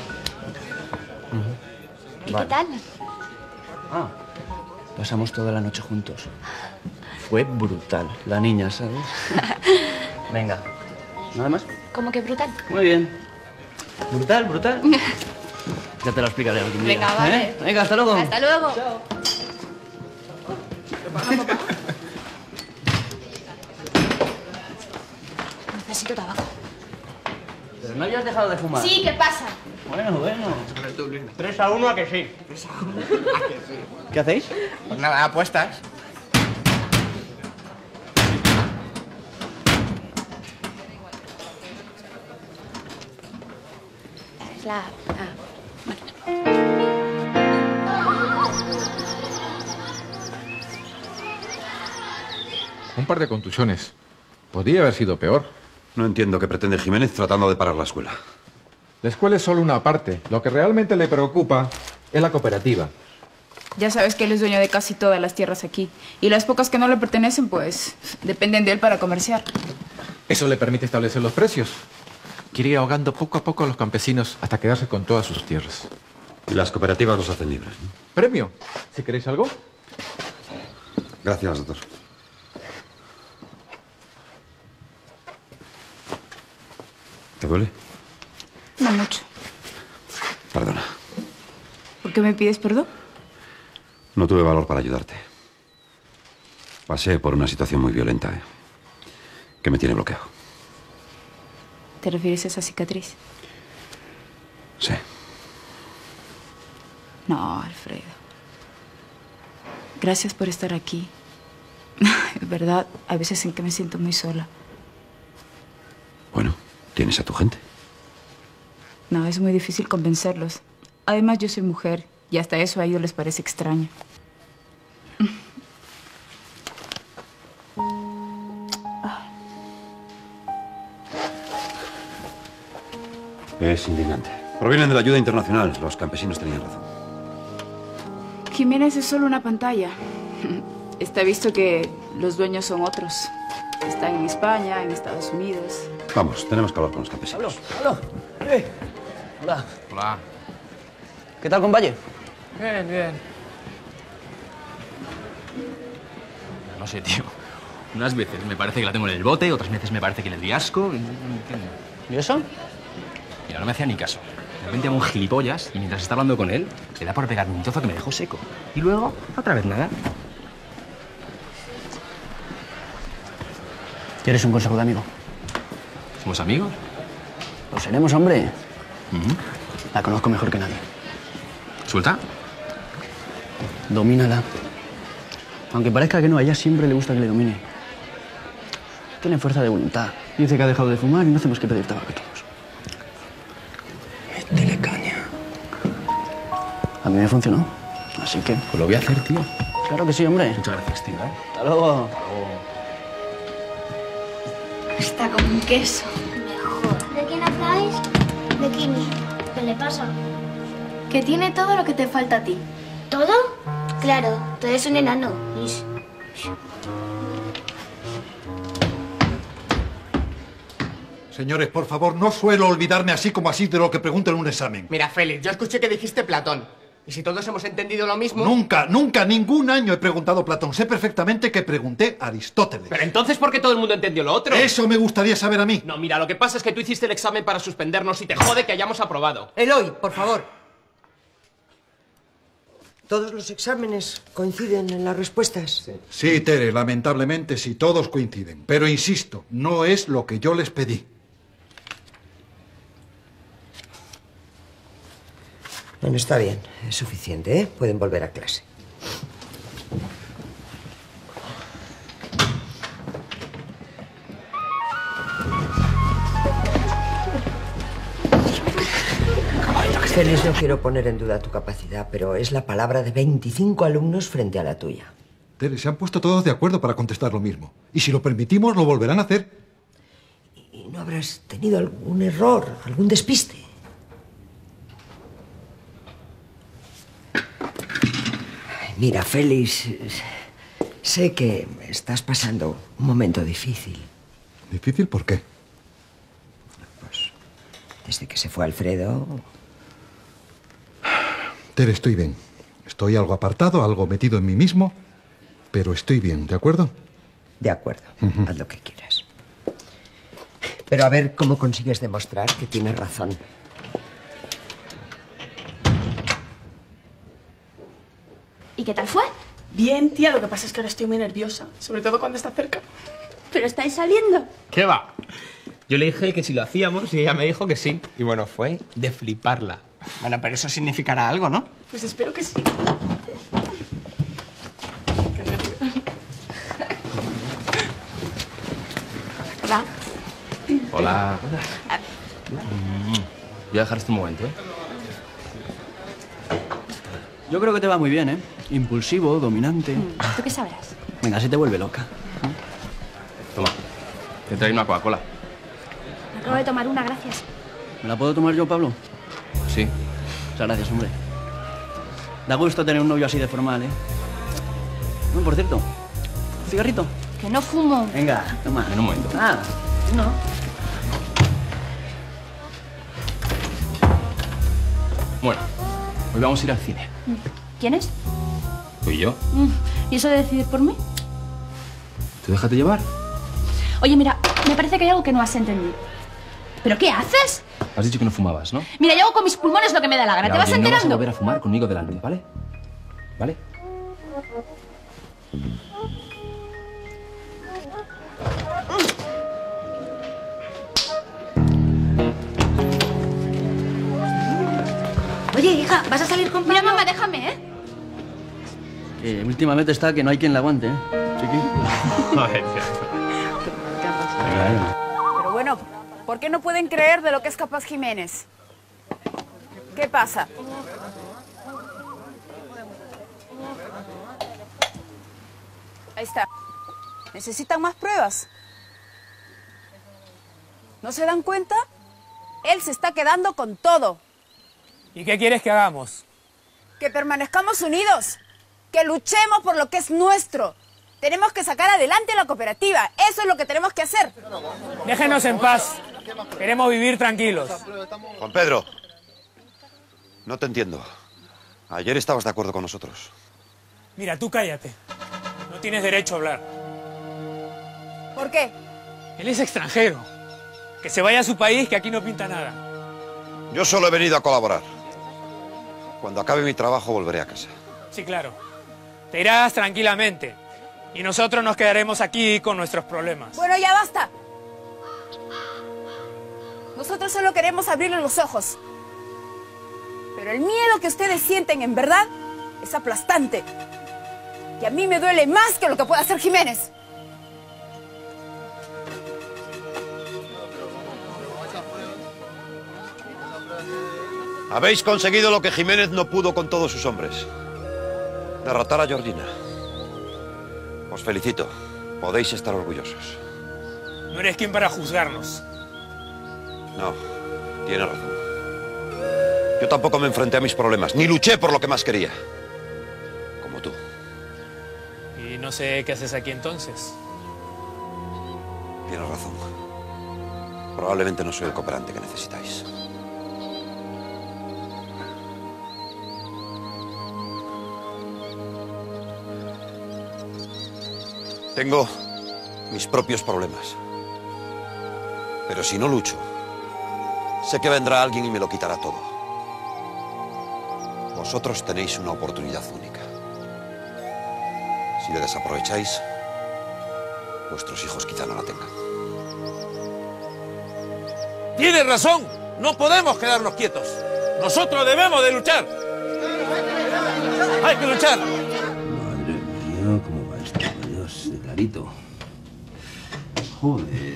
Ujú. ¿Y Vale. qué tal? Ah, pasamos toda la noche juntos. Fue brutal. La niña, ¿sabes? Venga. ¿Nada más? Como que brutal. Muy bien. Brutal, brutal. Ya te lo explicaré algún día. Venga, vale. ¿Eh? Venga, hasta luego. Hasta luego. Chao. Necesito tabaco. Pero no hayas dejado de fumar. Sí, ¿qué pasa? Bueno, bueno. tres a uno a que sí. A que sí. ¿Qué hacéis? Pues nada, apuestas. Es la... Ah, Un par de contusiones. Podría haber sido peor. No entiendo qué pretende Jiménez tratando de parar la escuela. La escuela es solo una parte. Lo que realmente le preocupa es la cooperativa. Ya sabes que él es dueño de casi todas las tierras aquí. Y las pocas que no le pertenecen, pues, dependen de él para comerciar. Eso le permite establecer los precios. Quiere ir ahogando poco a poco a los campesinos hasta quedarse con todas sus tierras. Y las cooperativas los hacen libres, ¿no? Premio. Si queréis algo. Gracias, doctor. ¿Te duele? No mucho. Perdona. ¿Por qué me pides perdón? No tuve valor para ayudarte. Pasé por una situación muy violenta, ¿eh? Que me tiene bloqueado. ¿Te refieres a esa cicatriz? Sí. No, Alfredo. Gracias por estar aquí. Es verdad, hay veces en que me siento muy sola. Bueno, tienes a tu gente. No, es muy difícil convencerlos. Además, yo soy mujer y hasta eso a ellos les parece extraño. Es indignante. Provienen de la ayuda internacional. Los campesinos tenían razón. Jiménez es solo una pantalla. Está visto que los dueños son otros. Están en España, en Estados Unidos. Vamos, tenemos que hablar con los campesinos. Pablo, eh. Hola. Hola. ¿Qué tal con Valle? Bien, bien. No sé, tío. Unas veces me parece que la tengo en el bote, otras veces me parece que le doy asco. No entiendo. ¿Y eso? Mira, no me hacía ni caso. De repente hago un gilipollas y mientras está hablando con él, le da por pegarme un trozo que me dejó seco. Y luego, otra vez nada. ¿Quieres un consejo de amigo? ¿Somos amigos? Lo seremos, hombre. La conozco mejor que nadie. ¿Suelta? Domínala. Aunque parezca que no, a ella siempre le gusta que le domine. Tiene fuerza de voluntad. Dice que ha dejado de fumar y no hacemos que pedir tabaco a todos. Métele caña. A mí me funcionó. Así que... Pues lo voy a hacer, tío. Claro que sí, hombre. Muchas gracias, tío. ¿eh? Hasta luego. Está como un queso. ¿De quién habláis? De Kimi. ¿Qué le pasa? Que tiene todo lo que te falta a ti. ¿Todo? Claro, tú eres un enano. Ish. Señores, por favor, no suelo olvidarme así como así de lo que pregunto en un examen. Mira, Félix, yo escuché que dijiste Platón. ¿Y si todos hemos entendido lo mismo? Nunca, nunca, ningún año he preguntado a Platón. Sé perfectamente que pregunté a Aristóteles. Pero entonces, ¿por qué todo el mundo entendió lo otro? Eso me gustaría saber a mí. No, mira, lo que pasa es que tú hiciste el examen para suspendernos y te jode que hayamos aprobado. Eloy, por favor. ¿Todos los exámenes coinciden en las respuestas? Sí. Sí, Tere, lamentablemente sí, todos coinciden. Pero insisto, no es lo que yo les pedí. Bueno, está bien, es suficiente, ¿eh? Pueden volver a clase. Félix, no quiero poner en duda tu capacidad, pero es la palabra de veinticinco alumnos frente a la tuya. Tere, se han puesto todos de acuerdo para contestar lo mismo. Y si lo permitimos, lo volverán a hacer. ¿Y no habrás tenido algún error, algún despiste? Mira, Félix, sé que estás pasando un momento difícil. ¿Difícil por qué? Pues desde que se fue Alfredo... Tere, estoy bien. Estoy algo apartado, algo metido en mí mismo, pero estoy bien, ¿de acuerdo? De acuerdo, uh-huh. Haz lo que quieras. Pero a ver cómo consigues demostrar que tienes razón. ¿Y qué tal fue? Bien, tía, lo que pasa es que ahora estoy muy nerviosa, sobre todo cuando está cerca. ¿Pero estáis saliendo? ¿Qué va? Yo le dije que si lo hacíamos y ella me dijo que sí. Y bueno, fue de fliparla. Bueno, pero eso significará algo, ¿no? Pues espero que sí. Hola. Hola. Voy a dejar este momento, ¿eh? Yo creo que te va muy bien, ¿eh? Impulsivo, dominante. ¿Tú qué sabrás? Venga, se te vuelve loca. Toma, te traigo una Coca-Cola. Me acabo de tomar una, gracias. ¿Me la puedo tomar yo, Pablo? Sí. Muchas gracias, hombre. Da gusto tener un novio así de formal, ¿eh? No, por cierto, ¿un cigarrito? Que no fumo. Venga, toma. En un momento. Ah, no. Bueno, hoy vamos a ir al cine. ¿Quién es? ¿Tú y yo? ¿Y eso de decidir por mí? ¿Tú déjate llevar? Oye, mira, me parece que hay algo que no has entendido. ¿Pero qué haces? Has dicho que no fumabas, ¿no? Mira, yo hago con mis pulmones lo que me da la gana. Mira, ¿Te vas oye, enterando? No vas a volver a fumar conmigo delante, ¿vale? ¿Vale? Oye, hija, ¿vas a salir con Pablo? Mira, mamá, déjame, ¿eh? Que últimamente está que no hay quien la aguante, ¿eh? Chiqui. Pero bueno, ¿por qué no pueden creer de lo que es capaz Jiménez? ¿Qué pasa? Ahí está. ¿Necesitan más pruebas? ¿No se dan cuenta? Él se está quedando con todo. ¿Y qué quieres que hagamos? Que permanezcamos unidos. Que luchemos por lo que es nuestro. Tenemos que sacar adelante la cooperativa. Eso es lo que tenemos que hacer. Déjenos en paz. Queremos vivir tranquilos. Juan Pedro, no te entiendo. Ayer estabas de acuerdo con nosotros. Mira, tú cállate. No tienes derecho a hablar. ¿Por qué? Él es extranjero. Que se vaya a su país, que aquí no pinta nada. Yo solo he venido a colaborar. Cuando acabe mi trabajo volveré a casa. Sí, claro. Te irás tranquilamente. Y nosotros nos quedaremos aquí con nuestros problemas. Bueno, ya basta. Nosotros solo queremos abrirles los ojos. Pero el miedo que ustedes sienten en verdad es aplastante. Y a mí me duele más que lo que pueda hacer Jiménez. Habéis conseguido lo que Jiménez no pudo con todos sus hombres. Derrotar a Georgina. Os felicito. Podéis estar orgullosos. No eres quien para juzgarnos. No, tienes razón. Yo tampoco me enfrenté a mis problemas, ni luché por lo que más quería. Como tú. Y no sé qué haces aquí entonces. Tienes razón. Probablemente no soy el cooperante que necesitáis. Tengo mis propios problemas. Pero si no lucho, sé que vendrá alguien y me lo quitará todo. Vosotros tenéis una oportunidad única. Si la desaprovecháis, vuestros hijos quizá no la tengan. Tienes razón. No podemos quedarnos quietos. Nosotros debemos de luchar. Hay que luchar. Madre mía, ¿cómo va esto? Dios, de clarito. Joder.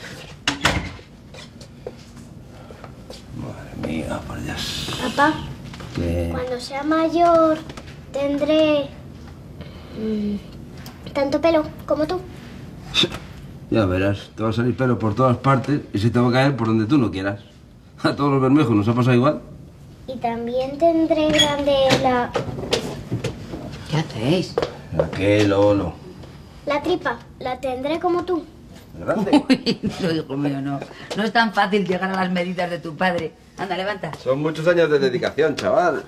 Madre mía, por Dios. Papá, ¿Qué? cuando sea mayor tendré mmm, tanto pelo como tú. Ya verás, te va a salir pelo por todas partes y se te va a caer por donde tú no quieras. A todos los bermejos nos ha pasado igual. Y también tendré grande la... ¿Qué hacéis? ¿A qué, Lolo? La tripa, la tendré como tú. ¿Grande? Uy, no, hijo mío, no. No es tan fácil llegar a las medidas de tu padre. Anda, levanta. Son muchos años de dedicación, chaval.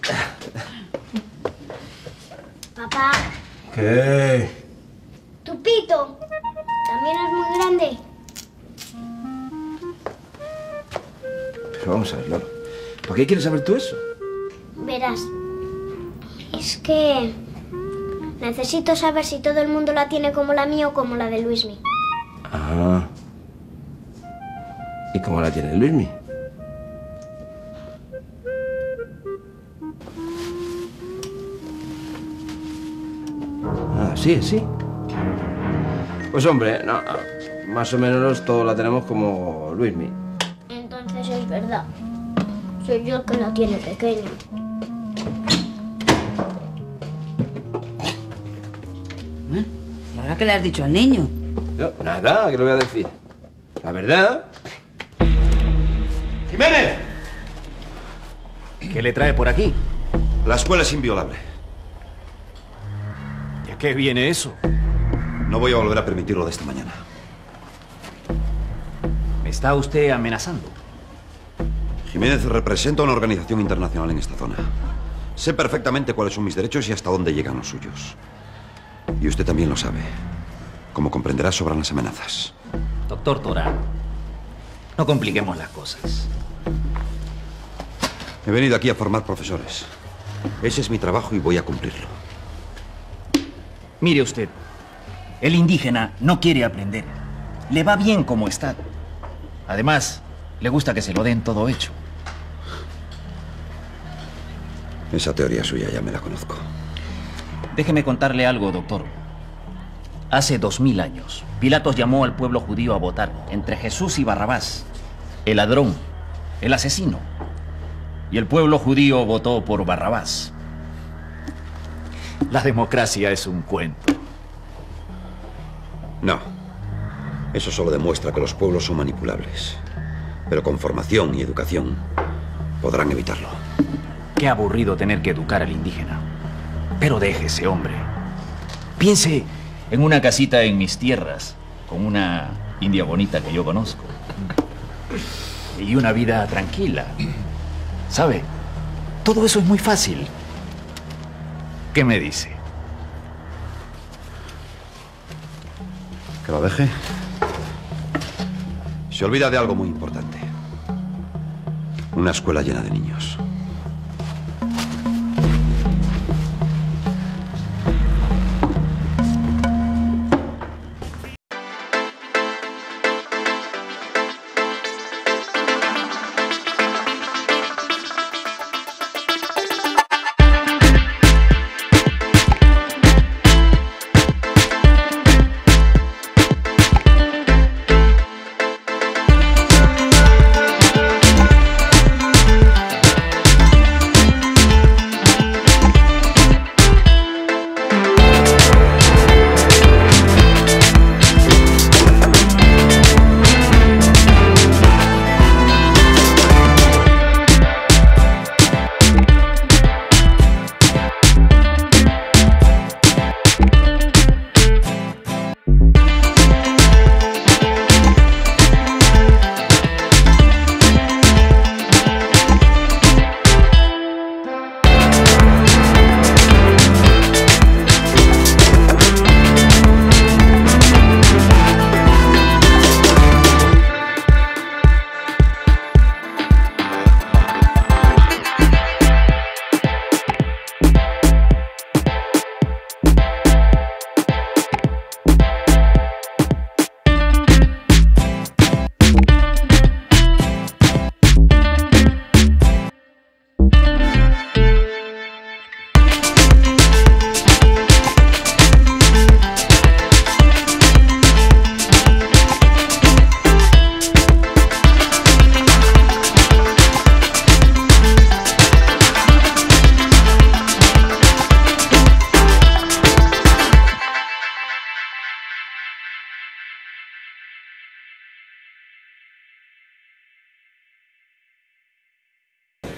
Papá, ¿Qué? tu pito también es muy grande. Pero vamos a ver, Lolo. ¿Por qué quieres saber tú eso? Verás, es que necesito saber si todo el mundo la tiene como la mía o como la de Luismi. Ah. ¿Y cómo la tiene Luismi? Ah, sí, sí. Pues hombre, no, más o menos todos la tenemos como Luismi. Entonces es verdad. Soy yo el que la tiene pequeña. ¿Y ahora qué le has dicho al niño? Yo, nada, ¿qué le voy a decir? La verdad. ¡Jiménez! ¿Qué le trae por aquí? La escuela es inviolable. ¿Y a qué viene eso? No voy a volver a permitirlo de esta mañana. ¿Me está usted amenazando? Jiménez representa una organización internacional en esta zona. Sé perfectamente cuáles son mis derechos y hasta dónde llegan los suyos. Y usted también lo sabe. Como comprenderá, sobran las amenazas. Doctor Torán, no compliquemos las cosas. He venido aquí a formar profesores. Ese es mi trabajo y voy a cumplirlo. Mire usted, el indígena no quiere aprender. Le va bien como está. Además, le gusta que se lo den todo hecho. Esa teoría suya ya me la conozco. Déjeme contarle algo, doctor. Hace dos mil años, Pilatos llamó al pueblo judío a votar entre Jesús y Barrabás, el ladrón, el asesino. Y el pueblo judío votó por Barrabás. La democracia es un cuento. No. Eso solo demuestra que los pueblos son manipulables. Pero con formación y educación podrán evitarlo. Qué aburrido tener que educar al indígena. Pero déjese, hombre. Piense en una casita en mis tierras, con una india bonita que yo conozco. Y una vida tranquila. ¿Sabe? Todo eso es muy fácil. ¿Qué me dice? Que lo deje. Se olvida de algo muy importante. Una escuela llena de niños.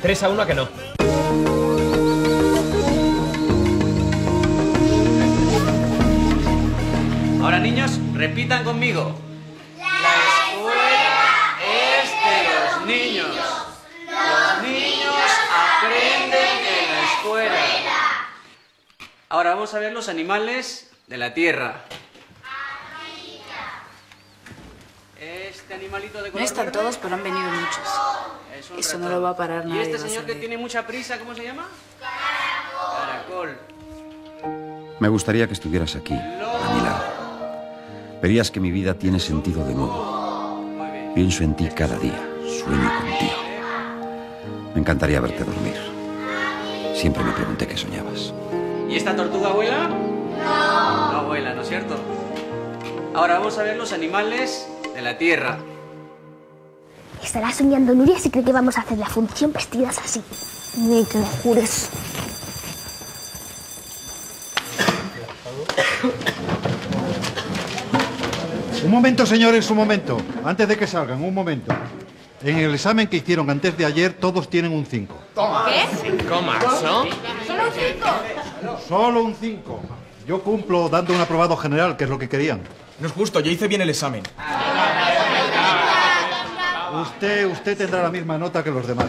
tres a uno a que no. Ahora, niños, repitan conmigo. La escuela es de los niños. Los niños aprenden en la escuela. Ahora vamos a ver los animales de la tierra. Este animalito de color No están verde todos, pero han venido muchos. es un Eso no ratón. lo va a parar ¿Y nadie. este va a señor que salir. tiene mucha prisa, cómo se llama? Caracol. Me gustaría que estuvieras aquí, a mi lado. Verías que mi vida tiene sentido de nuevo. Pienso en ti cada día, sueño contigo. Me encantaría verte dormir. Siempre me pregunté qué soñabas. ¿Y esta tortuga vuela? No. No vuela, ¿no es cierto? Ahora vamos a ver los animales de la tierra. Estará soñando Nuria si cree que vamos a hacer la función vestidas así. Ni que lo jures. Un momento, señores, un momento. Antes de que salgan, un momento. En el examen que hicieron antes de ayer, todos tienen un cinco. ¿Qué? Cinco más, ¿no? ¿Solo un cinco? Solo un cinco. Yo cumplo dando un aprobado general, que es lo que querían. No es justo, yo hice bien el examen. Usted, usted tendrá la misma nota que los demás.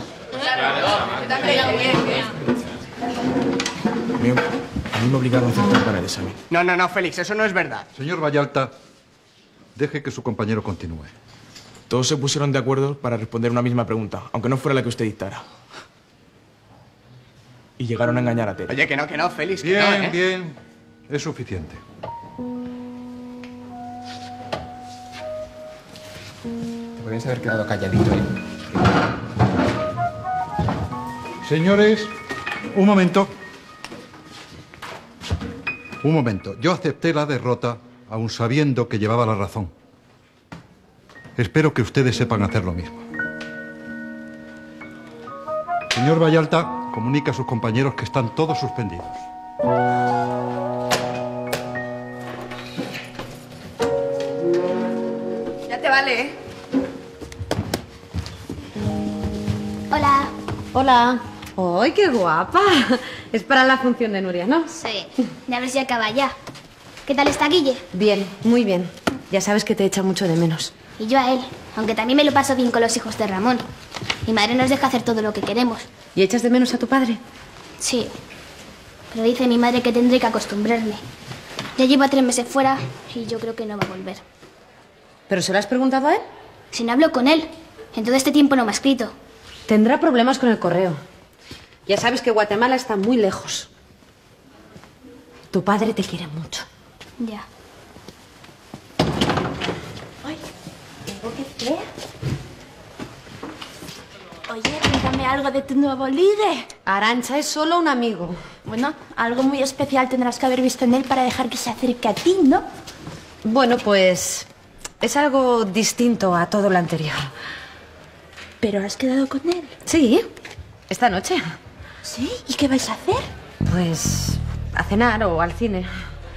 Me- a mí me obligaron a acertar para el examen. No, no, no, Félix, eso no es verdad. Señor Vallalta, deje que su compañero continúe. Todos se pusieron de acuerdo para responder una misma pregunta, aunque no fuera la que usted dictara. Y llegaron a engañar a Tere. Oye, que no, que no, Félix, que Bien, no, ¿eh? bien. Es suficiente. Podrías haber quedado calladito, ¿eh? Señores, un momento. Un momento. Yo acepté la derrota, aun sabiendo que llevaba la razón. Espero que ustedes sepan hacer lo mismo. Señor Vallalta, comunica a sus compañeros que están todos suspendidos. Ya te vale, ¿eh? Hola. Hola. ¡Ay, qué guapa! Es para la función de Nuria, ¿no? Sí. Ya ves si acaba ya. ¿Qué tal está Guille? Bien, muy bien. Ya sabes que te echa mucho de menos. Y yo a él. Aunque también me lo paso bien con los hijos de Ramón. Mi madre nos deja hacer todo lo que queremos. ¿Y echas de menos a tu padre? Sí. Pero dice mi madre que tendré que acostumbrarme. Ya lleva tres meses fuera y yo creo que no va a volver. ¿Pero se lo has preguntado a él? Si no hablo con él. En todo este tiempo no me ha escrito. Tendrá problemas con el correo. Ya sabes que Guatemala está muy lejos. Tu padre te quiere mucho. Ya. Ay, tengo que ver. Oye, cuéntame algo de tu nuevo líder. Arantxa es solo un amigo. Bueno, algo muy especial tendrás que haber visto en él para dejar que se acerque a ti, ¿no? Bueno, pues es algo distinto a todo lo anterior. ¿Pero has quedado con él? Sí, esta noche. ¿Sí? ¿Y qué vais a hacer? Pues a cenar o al cine.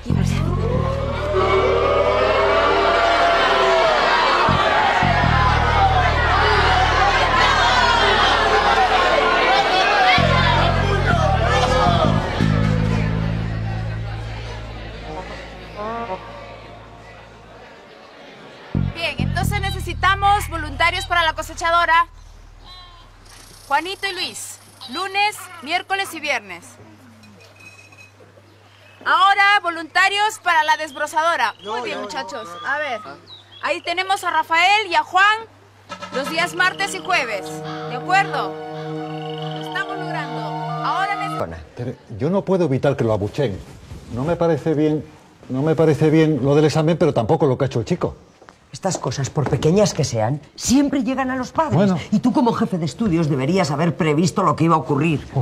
Bien, entonces necesitamos voluntarios para la cosechadora. Juanito y Luis, lunes, miércoles y viernes. Ahora, voluntarios para la desbrozadora. Muy bien, muchachos. A ver, ahí tenemos a Rafael y a Juan los días martes y jueves. ¿De acuerdo? Lo estamos logrando. Ahora necesitamos... Tere, yo no puedo evitar que lo abucheen. No me parece bien, no me parece bien lo del examen, pero tampoco lo que ha hecho el chico. Estas cosas, por pequeñas que sean, siempre llegan a los padres. Bueno. Y tú, como jefe de estudios, deberías haber previsto lo que iba a ocurrir. Uf.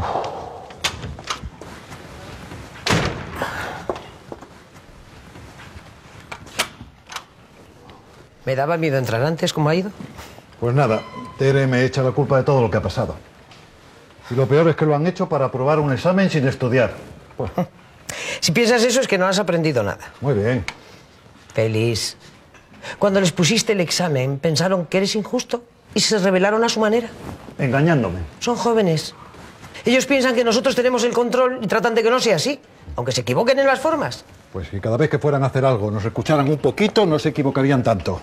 Me daba miedo entrar antes. ¿Cómo ha ido? Pues nada, Tere me echa la culpa de todo lo que ha pasado. Y lo peor es que lo han hecho para aprobar un examen sin estudiar. Pues... Si piensas eso es que no has aprendido nada. Muy bien. Feliz. Cuando les pusiste el examen, ¿pensaron que eres injusto? y se rebelaron a su manera. Engañándome. Son jóvenes. Ellos piensan que nosotros tenemos el control y tratan de que no sea así, aunque se equivoquen en las formas. Pues si cada vez que fueran a hacer algo nos escucharan un poquito, no se equivocarían tanto.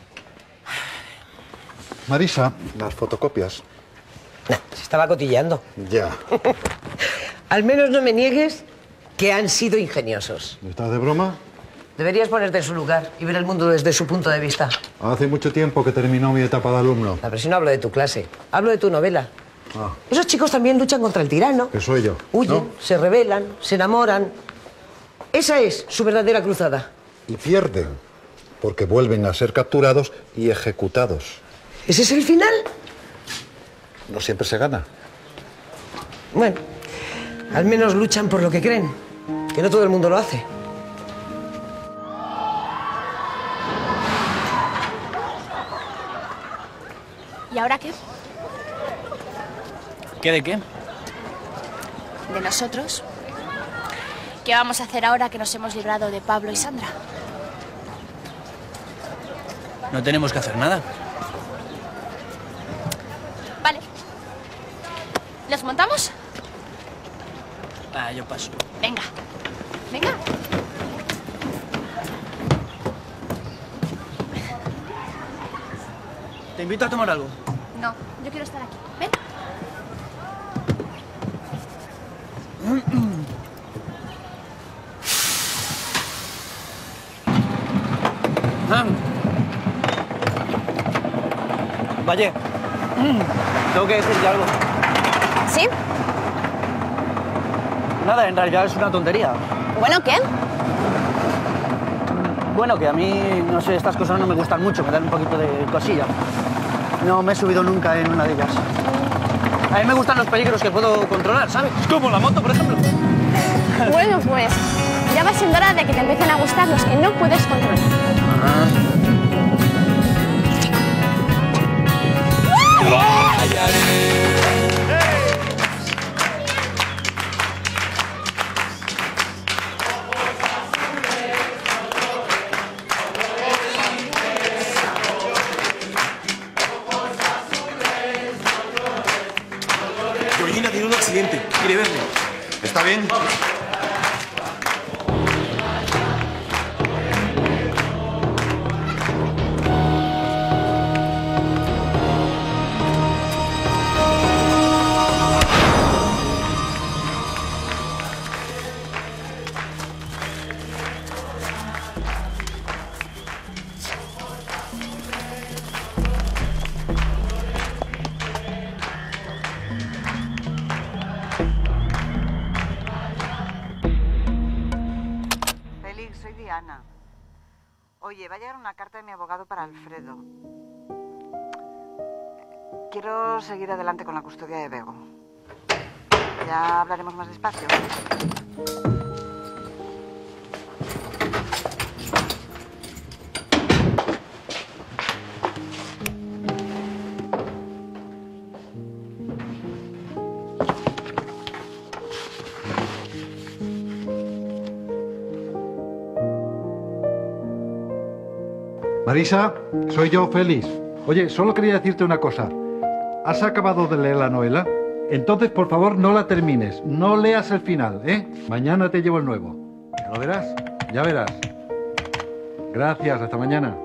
Marisa, las fotocopias. Nah, se estaba cotilleando. Ya. Al menos no me niegues que han sido ingeniosos. ¿Estás de broma? Deberías ponerte en su lugar y ver el mundo desde su punto de vista. Hace mucho tiempo que terminó mi etapa de alumno. A ver si no hablo de tu clase, hablo de tu novela. Ah. Esos chicos también luchan contra el tirano. Que soy yo. Huyen, ¿no? se rebelan, se enamoran. Esa es su verdadera cruzada. Y pierden, porque vuelven a ser capturados y ejecutados. ¿Ese es el final? No siempre se gana. Bueno, al menos luchan por lo que creen, que no todo el mundo lo hace. ¿Y ahora qué? ¿Qué de qué? De nosotros. ¿Qué vamos a hacer ahora que nos hemos librado de Pablo y Sandra? No tenemos que hacer nada. Vale. ¿Nos montamos? Ah, yo paso. Venga. Venga. Te invito a tomar algo. No, yo quiero estar aquí. Ven. Valle, tengo que decirte algo. ¿Sí? Nada, en realidad es una tontería. Bueno, ¿qué? Bueno, que a mí, no sé, estas cosas no me gustan mucho, me dan un poquito de cosilla. No me he subido nunca en una de ellas. A mí me gustan los peligros que puedo controlar, ¿sabes? Como la moto, por ejemplo. Bueno, pues ya va siendo hora de que te empiecen a gustar los que no puedes controlar. Georgina tiene un accidente. ¿Quiere verme? ¿Está bien? Oye, va a llegar una carta de mi abogado para Alfredo. Quiero seguir adelante con la custodia de Bego. Ya hablaremos más despacio, ¿vale? Marisa, soy yo, Félix. Oye, solo quería decirte una cosa. ¿Has acabado de leer la novela? Entonces, por favor, no la termines. No leas el final, ¿eh? Mañana te llevo el nuevo. ¿Ya lo verás? Ya verás. Gracias, hasta mañana.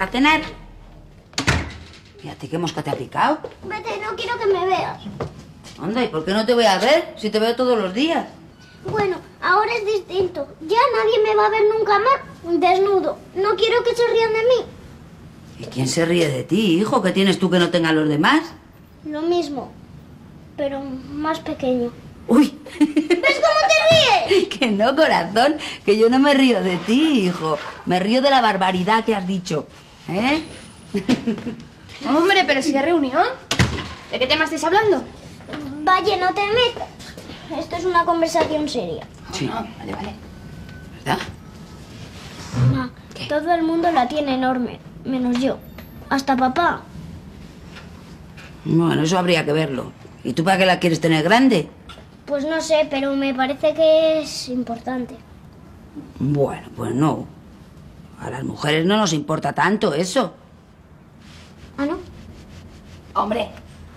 a cenar. Fíjate qué mosca te ha picado. Vete, no quiero que me veas. Anda, ¿y por qué no te voy a ver si te veo todos los días? Bueno, ahora es distinto. Ya nadie me va a ver nunca más desnudo. No quiero que se rían de mí. ¿Y quién se ríe de ti, hijo? ¿Qué tienes tú que no tengan los demás? Lo mismo, pero más pequeño. ¡Uy! ¿Ves cómo te ríes? Que no, corazón, que yo no me río de ti, hijo. Me río de la barbaridad que has dicho. ¿Eh? Hombre, pero si hay reunión. ¿De qué tema estáis hablando? Vaya, no te metas. Esto es una conversación seria. Sí. Ah, vale, vale. ¿Verdad? Mamá, todo el mundo la tiene enorme, menos yo. Hasta papá. Bueno, eso habría que verlo. ¿Y tú para qué la quieres tener grande? Pues no sé, pero me parece que es importante. Bueno, pues no. A las mujeres no nos importa tanto eso. ¿Ah, no? Hombre.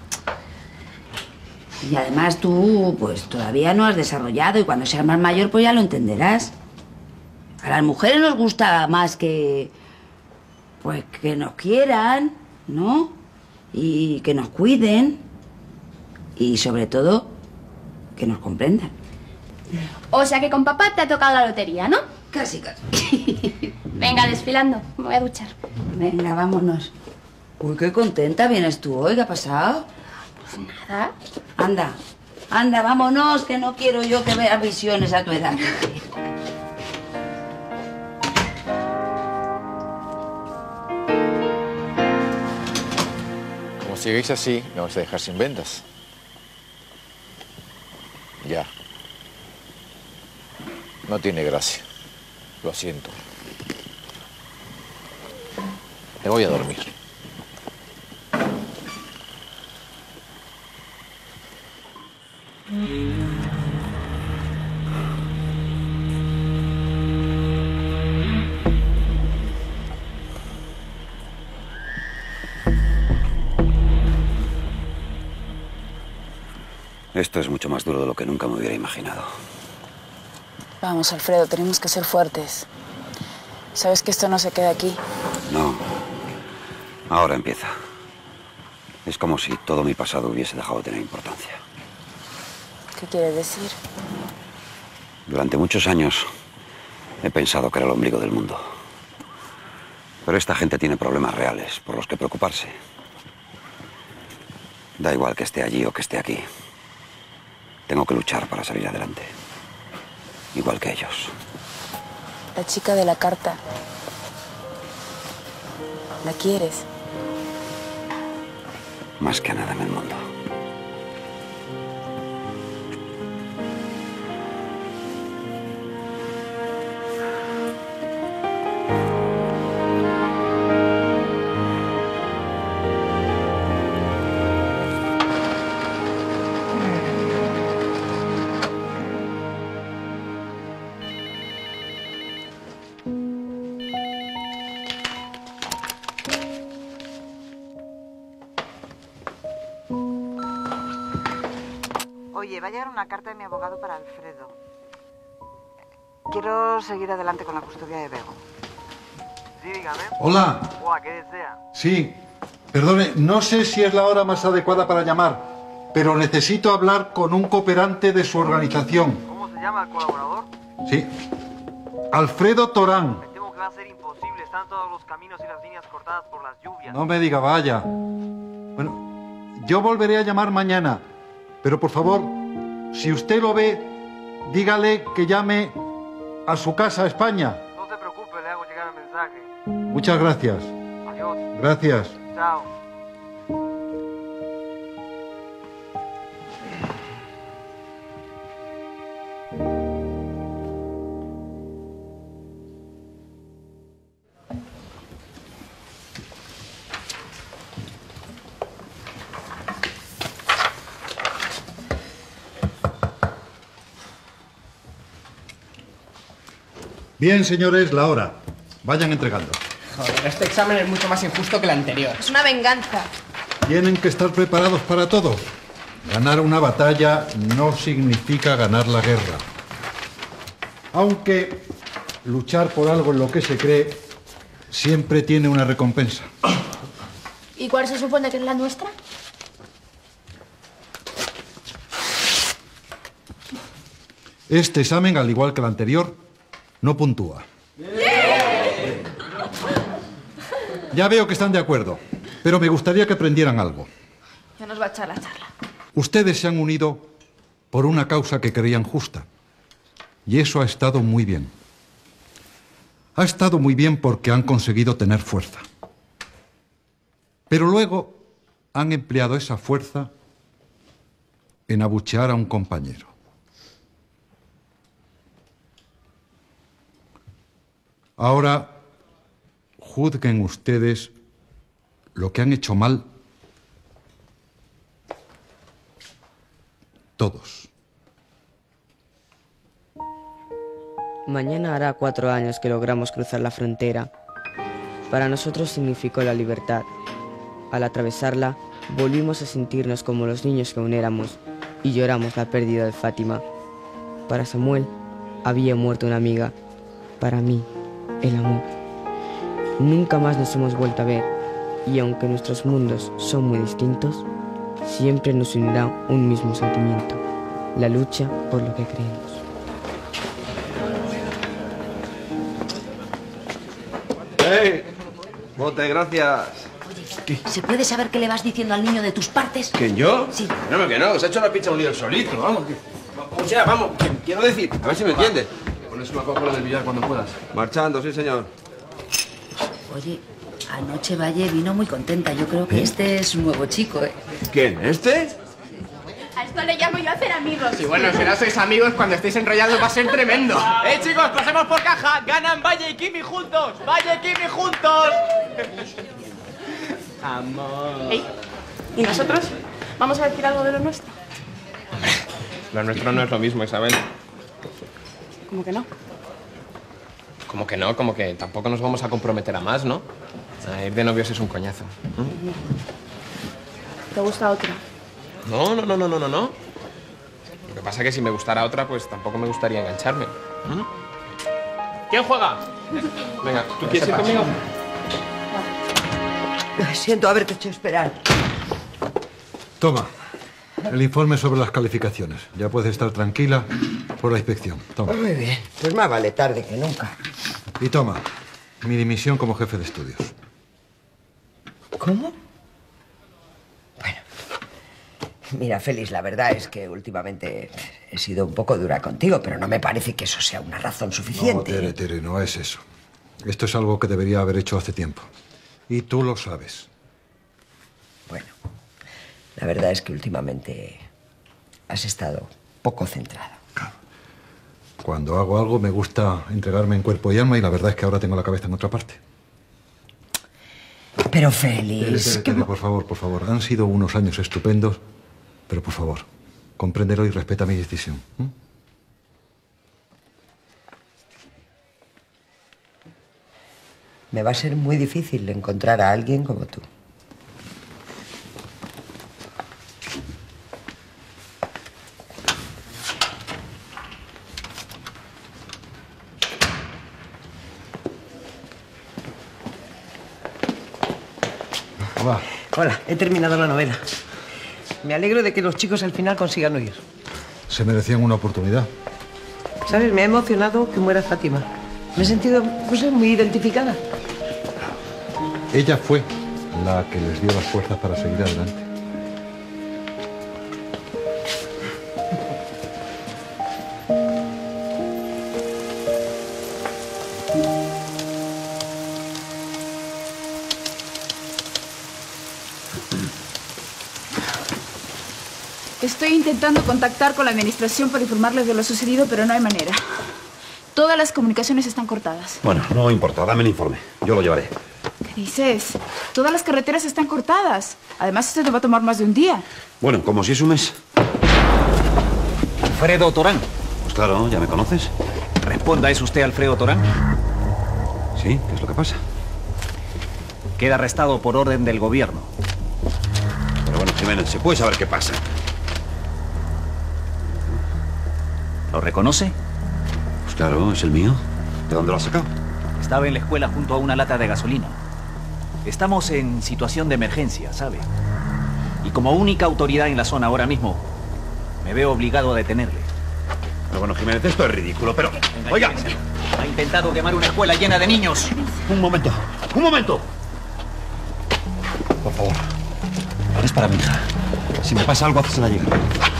Y además tú, pues todavía no has desarrollado y cuando seas más mayor, pues ya lo entenderás. A las mujeres nos gusta más que... pues que nos quieran, ¿no? Y que nos cuiden. Y sobre todo, que nos comprendan. O sea que con papá te ha tocado la lotería, ¿no? Casi, casi. Venga, desfilando. Me voy a duchar. Venga, vámonos. Uy, qué contenta vienes tú hoy. ¿Qué ha pasado? Pues nada. Anda, anda, vámonos, que no quiero yo que veas visiones a tu edad. Como sigáis así, me vais a dejar sin ventas. Ya. No tiene gracia. Lo siento. Me voy a dormir. Esto es mucho más duro de lo que nunca me hubiera imaginado. Vamos, Alfredo, tenemos que ser fuertes. Sabes que esto no se queda aquí. No. Ahora empieza. Es como si todo mi pasado hubiese dejado de tener importancia. ¿Qué quieres decir? Durante muchos años he pensado que era el ombligo del mundo. Pero esta gente tiene problemas reales por los que preocuparse. Da igual que esté allí o que esté aquí. Tengo que luchar para salir adelante. Igual que ellos. La chica de la carta. ¿La quieres? Más que a nada en el mundo. Oye, va a llegar una carta de mi abogado para Alfredo. Quiero seguir adelante con la custodia de Bego. Sí, dígame. Hola. Hola, ¿qué desea? Sí, perdone, no sé si es la hora más adecuada para llamar, pero necesito hablar con un cooperante de su organización. ¿Cómo se llama el colaborador? Sí. Alfredo Torán. Me temo que va a ser imposible. Están todos los caminos y las líneas cortadas por las lluvias. No me diga, vaya. Bueno, yo volveré a llamar mañana, pero por favor, si usted lo ve, dígale que llame a su casa, a España. No se preocupe, le hago llegar el mensaje. Muchas gracias. Adiós. Gracias. Chao. Bien, señores, la hora. Vayan entregando. Joder, este examen es mucho más injusto que el anterior. Es una venganza. Tienen que estar preparados para todo. Ganar una batalla no significa ganar la guerra. Aunque luchar por algo en lo que se cree siempre tiene una recompensa. ¿Y cuál se supone que es la nuestra? Este examen, al igual que el anterior, no puntúa. Ya veo que están de acuerdo, pero me gustaría que aprendieran algo. Ya nos va a echar la charla. Ustedes se han unido por una causa que creían justa. Y eso ha estado muy bien. Ha estado muy bien porque han conseguido tener fuerza. Pero luego han empleado esa fuerza en abuchear a un compañero. Ahora, juzguen ustedes lo que han hecho mal todos. Mañana hará cuatro años que logramos cruzar la frontera. Para nosotros significó la libertad. Al atravesarla, volvimos a sentirnos como los niños que aún éramos y lloramos la pérdida de Fátima. Para Samuel, había muerto una amiga. Para mí, el amor. Nunca más nos hemos vuelto a ver, y aunque nuestros mundos son muy distintos, siempre nos unirá un mismo sentimiento, la lucha por lo que creemos. ¡Hey! Bote, gracias. ¿Se puede saber qué le vas diciendo al niño de tus partes? ¿Quién, yo? Sí. No, que no, se ha hecho la pincha un lío el solito, vamos. O sea, vamos, quiero decir, a ver si me entiendes. Pones una Coca-Cola del billar cuando puedas. Marchando, sí, señor. Oye, anoche Valle vino muy contenta. Yo creo que ¿Eh? este es un nuevo chico, ¿eh? ¿Quién? ¿Este? A esto le llamo yo hacer amigos. Y bueno, si no sois amigos, cuando estéis enrollados va a ser tremendo. ¡Eh, chicos, pasemos por caja! ¡Ganan Valle y Kimi juntos! ¡Valle y Kimi juntos! Amor. Ey, ¿y nosotros? ¿Vamos a decir algo de lo nuestro? Lo nuestro no es lo mismo, Isabel. ¿Cómo que no? Como que no, como que tampoco nos vamos a comprometer a más, ¿no? A ir de novios es un coñazo. ¿Te gusta otra? No, no, no, no, no, no, no. Lo que pasa es que si me gustara otra, pues tampoco me gustaría engancharme. ¿Mm? ¿Quién juega? Venga, ¿tú quieres ir conmigo? Siento haberte hecho esperar. Toma, el informe sobre las calificaciones. Ya puedes estar tranquila por la inspección. Toma. Muy bien. Pues más vale tarde que nunca. Y toma, mi dimisión como jefe de estudios. ¿Cómo? Bueno, mira, Félix, la verdad es que últimamente he sido un poco dura contigo, pero no me parece que eso sea una razón suficiente. No, Tere, Tere, no es eso. Esto es algo que debería haber hecho hace tiempo. Y tú lo sabes. Bueno, la verdad es que últimamente has estado poco centrada. Cuando hago algo me gusta entregarme en cuerpo y alma y la verdad es que ahora tengo la cabeza en otra parte. Pero Félix... Tere, Tere, Tere, por favor, por favor. Han sido unos años estupendos, pero por favor, compréndelo y respeta mi decisión. ¿Mm? Me va a ser muy difícil encontrar a alguien como tú. Hola. Hola, he terminado la novela. Me alegro de que los chicos al final consigan huir. Se merecían una oportunidad. ¿Sabes? Me ha emocionado que muera Fátima. Me he sentido, pues, muy identificada. Ella fue la que les dio las fuerzas para seguir adelante. Estoy intentando contactar con la administración para informarles de lo sucedido, pero no hay manera. Todas las comunicaciones están cortadas. Bueno, no importa, dame el informe. Yo lo llevaré. ¿Qué dices? Todas las carreteras están cortadas. Además, esto te va a tomar más de un día. Bueno, como si es un mes. Alfredo Torán. Pues claro, ¿ya me conoces? Responda, ¿es usted Alfredo Torán? Sí, ¿qué es lo que pasa? Queda arrestado por orden del gobierno. Pero bueno, Jiménez, ¿se puede saber qué pasa? ¿Lo reconoce? Pues claro, es el mío. ¿De dónde lo has sacado? Estaba en la escuela junto a una lata de gasolina. Estamos en situación de emergencia, ¿sabe? Y como única autoridad en la zona ahora mismo, me veo obligado a detenerle. Pero bueno, Jiménez, esto es ridículo, pero... Oiga, ha intentado quemar una escuela llena de niños. Un momento, un momento. Por favor, eres para mi hija. Si me pasa algo, hacésela llegar.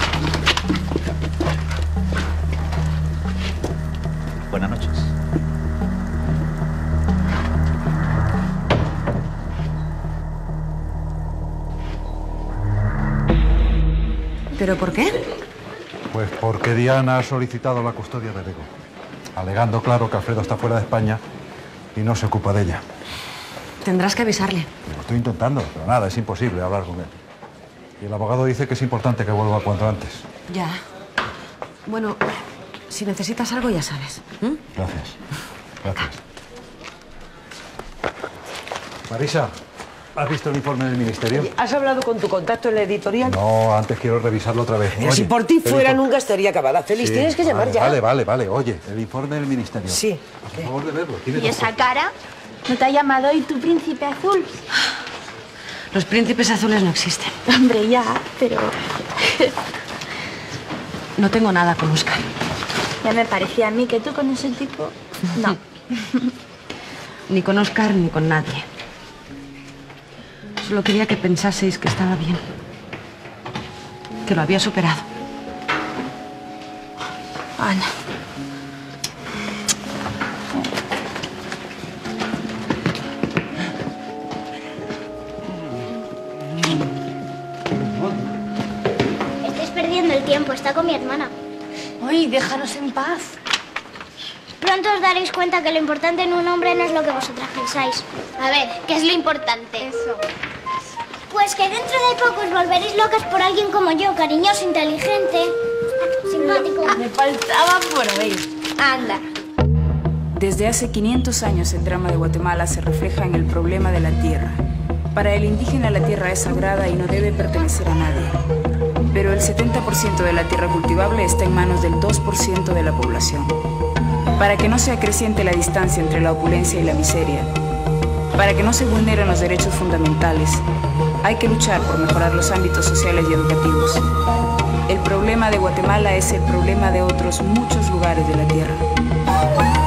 Buenas noches. ¿Pero por qué? Pues porque Diana ha solicitado la custodia de Bego, alegando, claro, que Alfredo está fuera de España y no se ocupa de ella. Tendrás que avisarle. Lo estoy intentando, pero nada, es imposible hablar con él. Y el abogado dice que es importante que vuelva cuanto antes. Ya. Bueno, si necesitas algo ya sabes. ¿Mm? Gracias. Gracias. Marisa, ¿has visto el informe del ministerio? ¿Has hablado con tu contacto en la editorial? No, antes quiero revisarlo otra vez. Mira, si por ti fuera, nunca estaría acabada. Feliz, Sí, tienes que llamar vale, ya. Vale, vale, vale. Oye, el informe del ministerio. Sí. Por favor de verlo. Tiene ¿Y dos esa cosas. cara? ¿No te ha llamado hoy tu príncipe azul? Los príncipes azules no existen. Hombre, ya, pero... No tengo nada con Oscar. Ya me parecía a mí que tú con ese tipo... No. Ni con Oscar ni con nadie. Solo quería que pensaseis que estaba bien. Que lo había superado. Ana. Estáis perdiendo el tiempo, está con mi hermana. Ay, déjanos en paz. Pronto os daréis cuenta que lo importante en un hombre no es lo que vosotras pensáis. A ver, ¿qué es lo importante? Eso. Pues que dentro de poco os volveréis locas por alguien como yo, cariñoso, inteligente, simpático. Me faltaba por oír. Anda. Desde hace quinientos años el drama de Guatemala se refleja en el problema de la tierra. Para el indígena la tierra es sagrada y no debe pertenecer a nadie. Pero el setenta por ciento de la tierra cultivable está en manos del dos por ciento de la población. Para que no sea creciente la distancia entre la opulencia y la miseria, para que no se vulneren los derechos fundamentales, hay que luchar por mejorar los ámbitos sociales y educativos. El problema de Guatemala es el problema de otros muchos lugares de la tierra.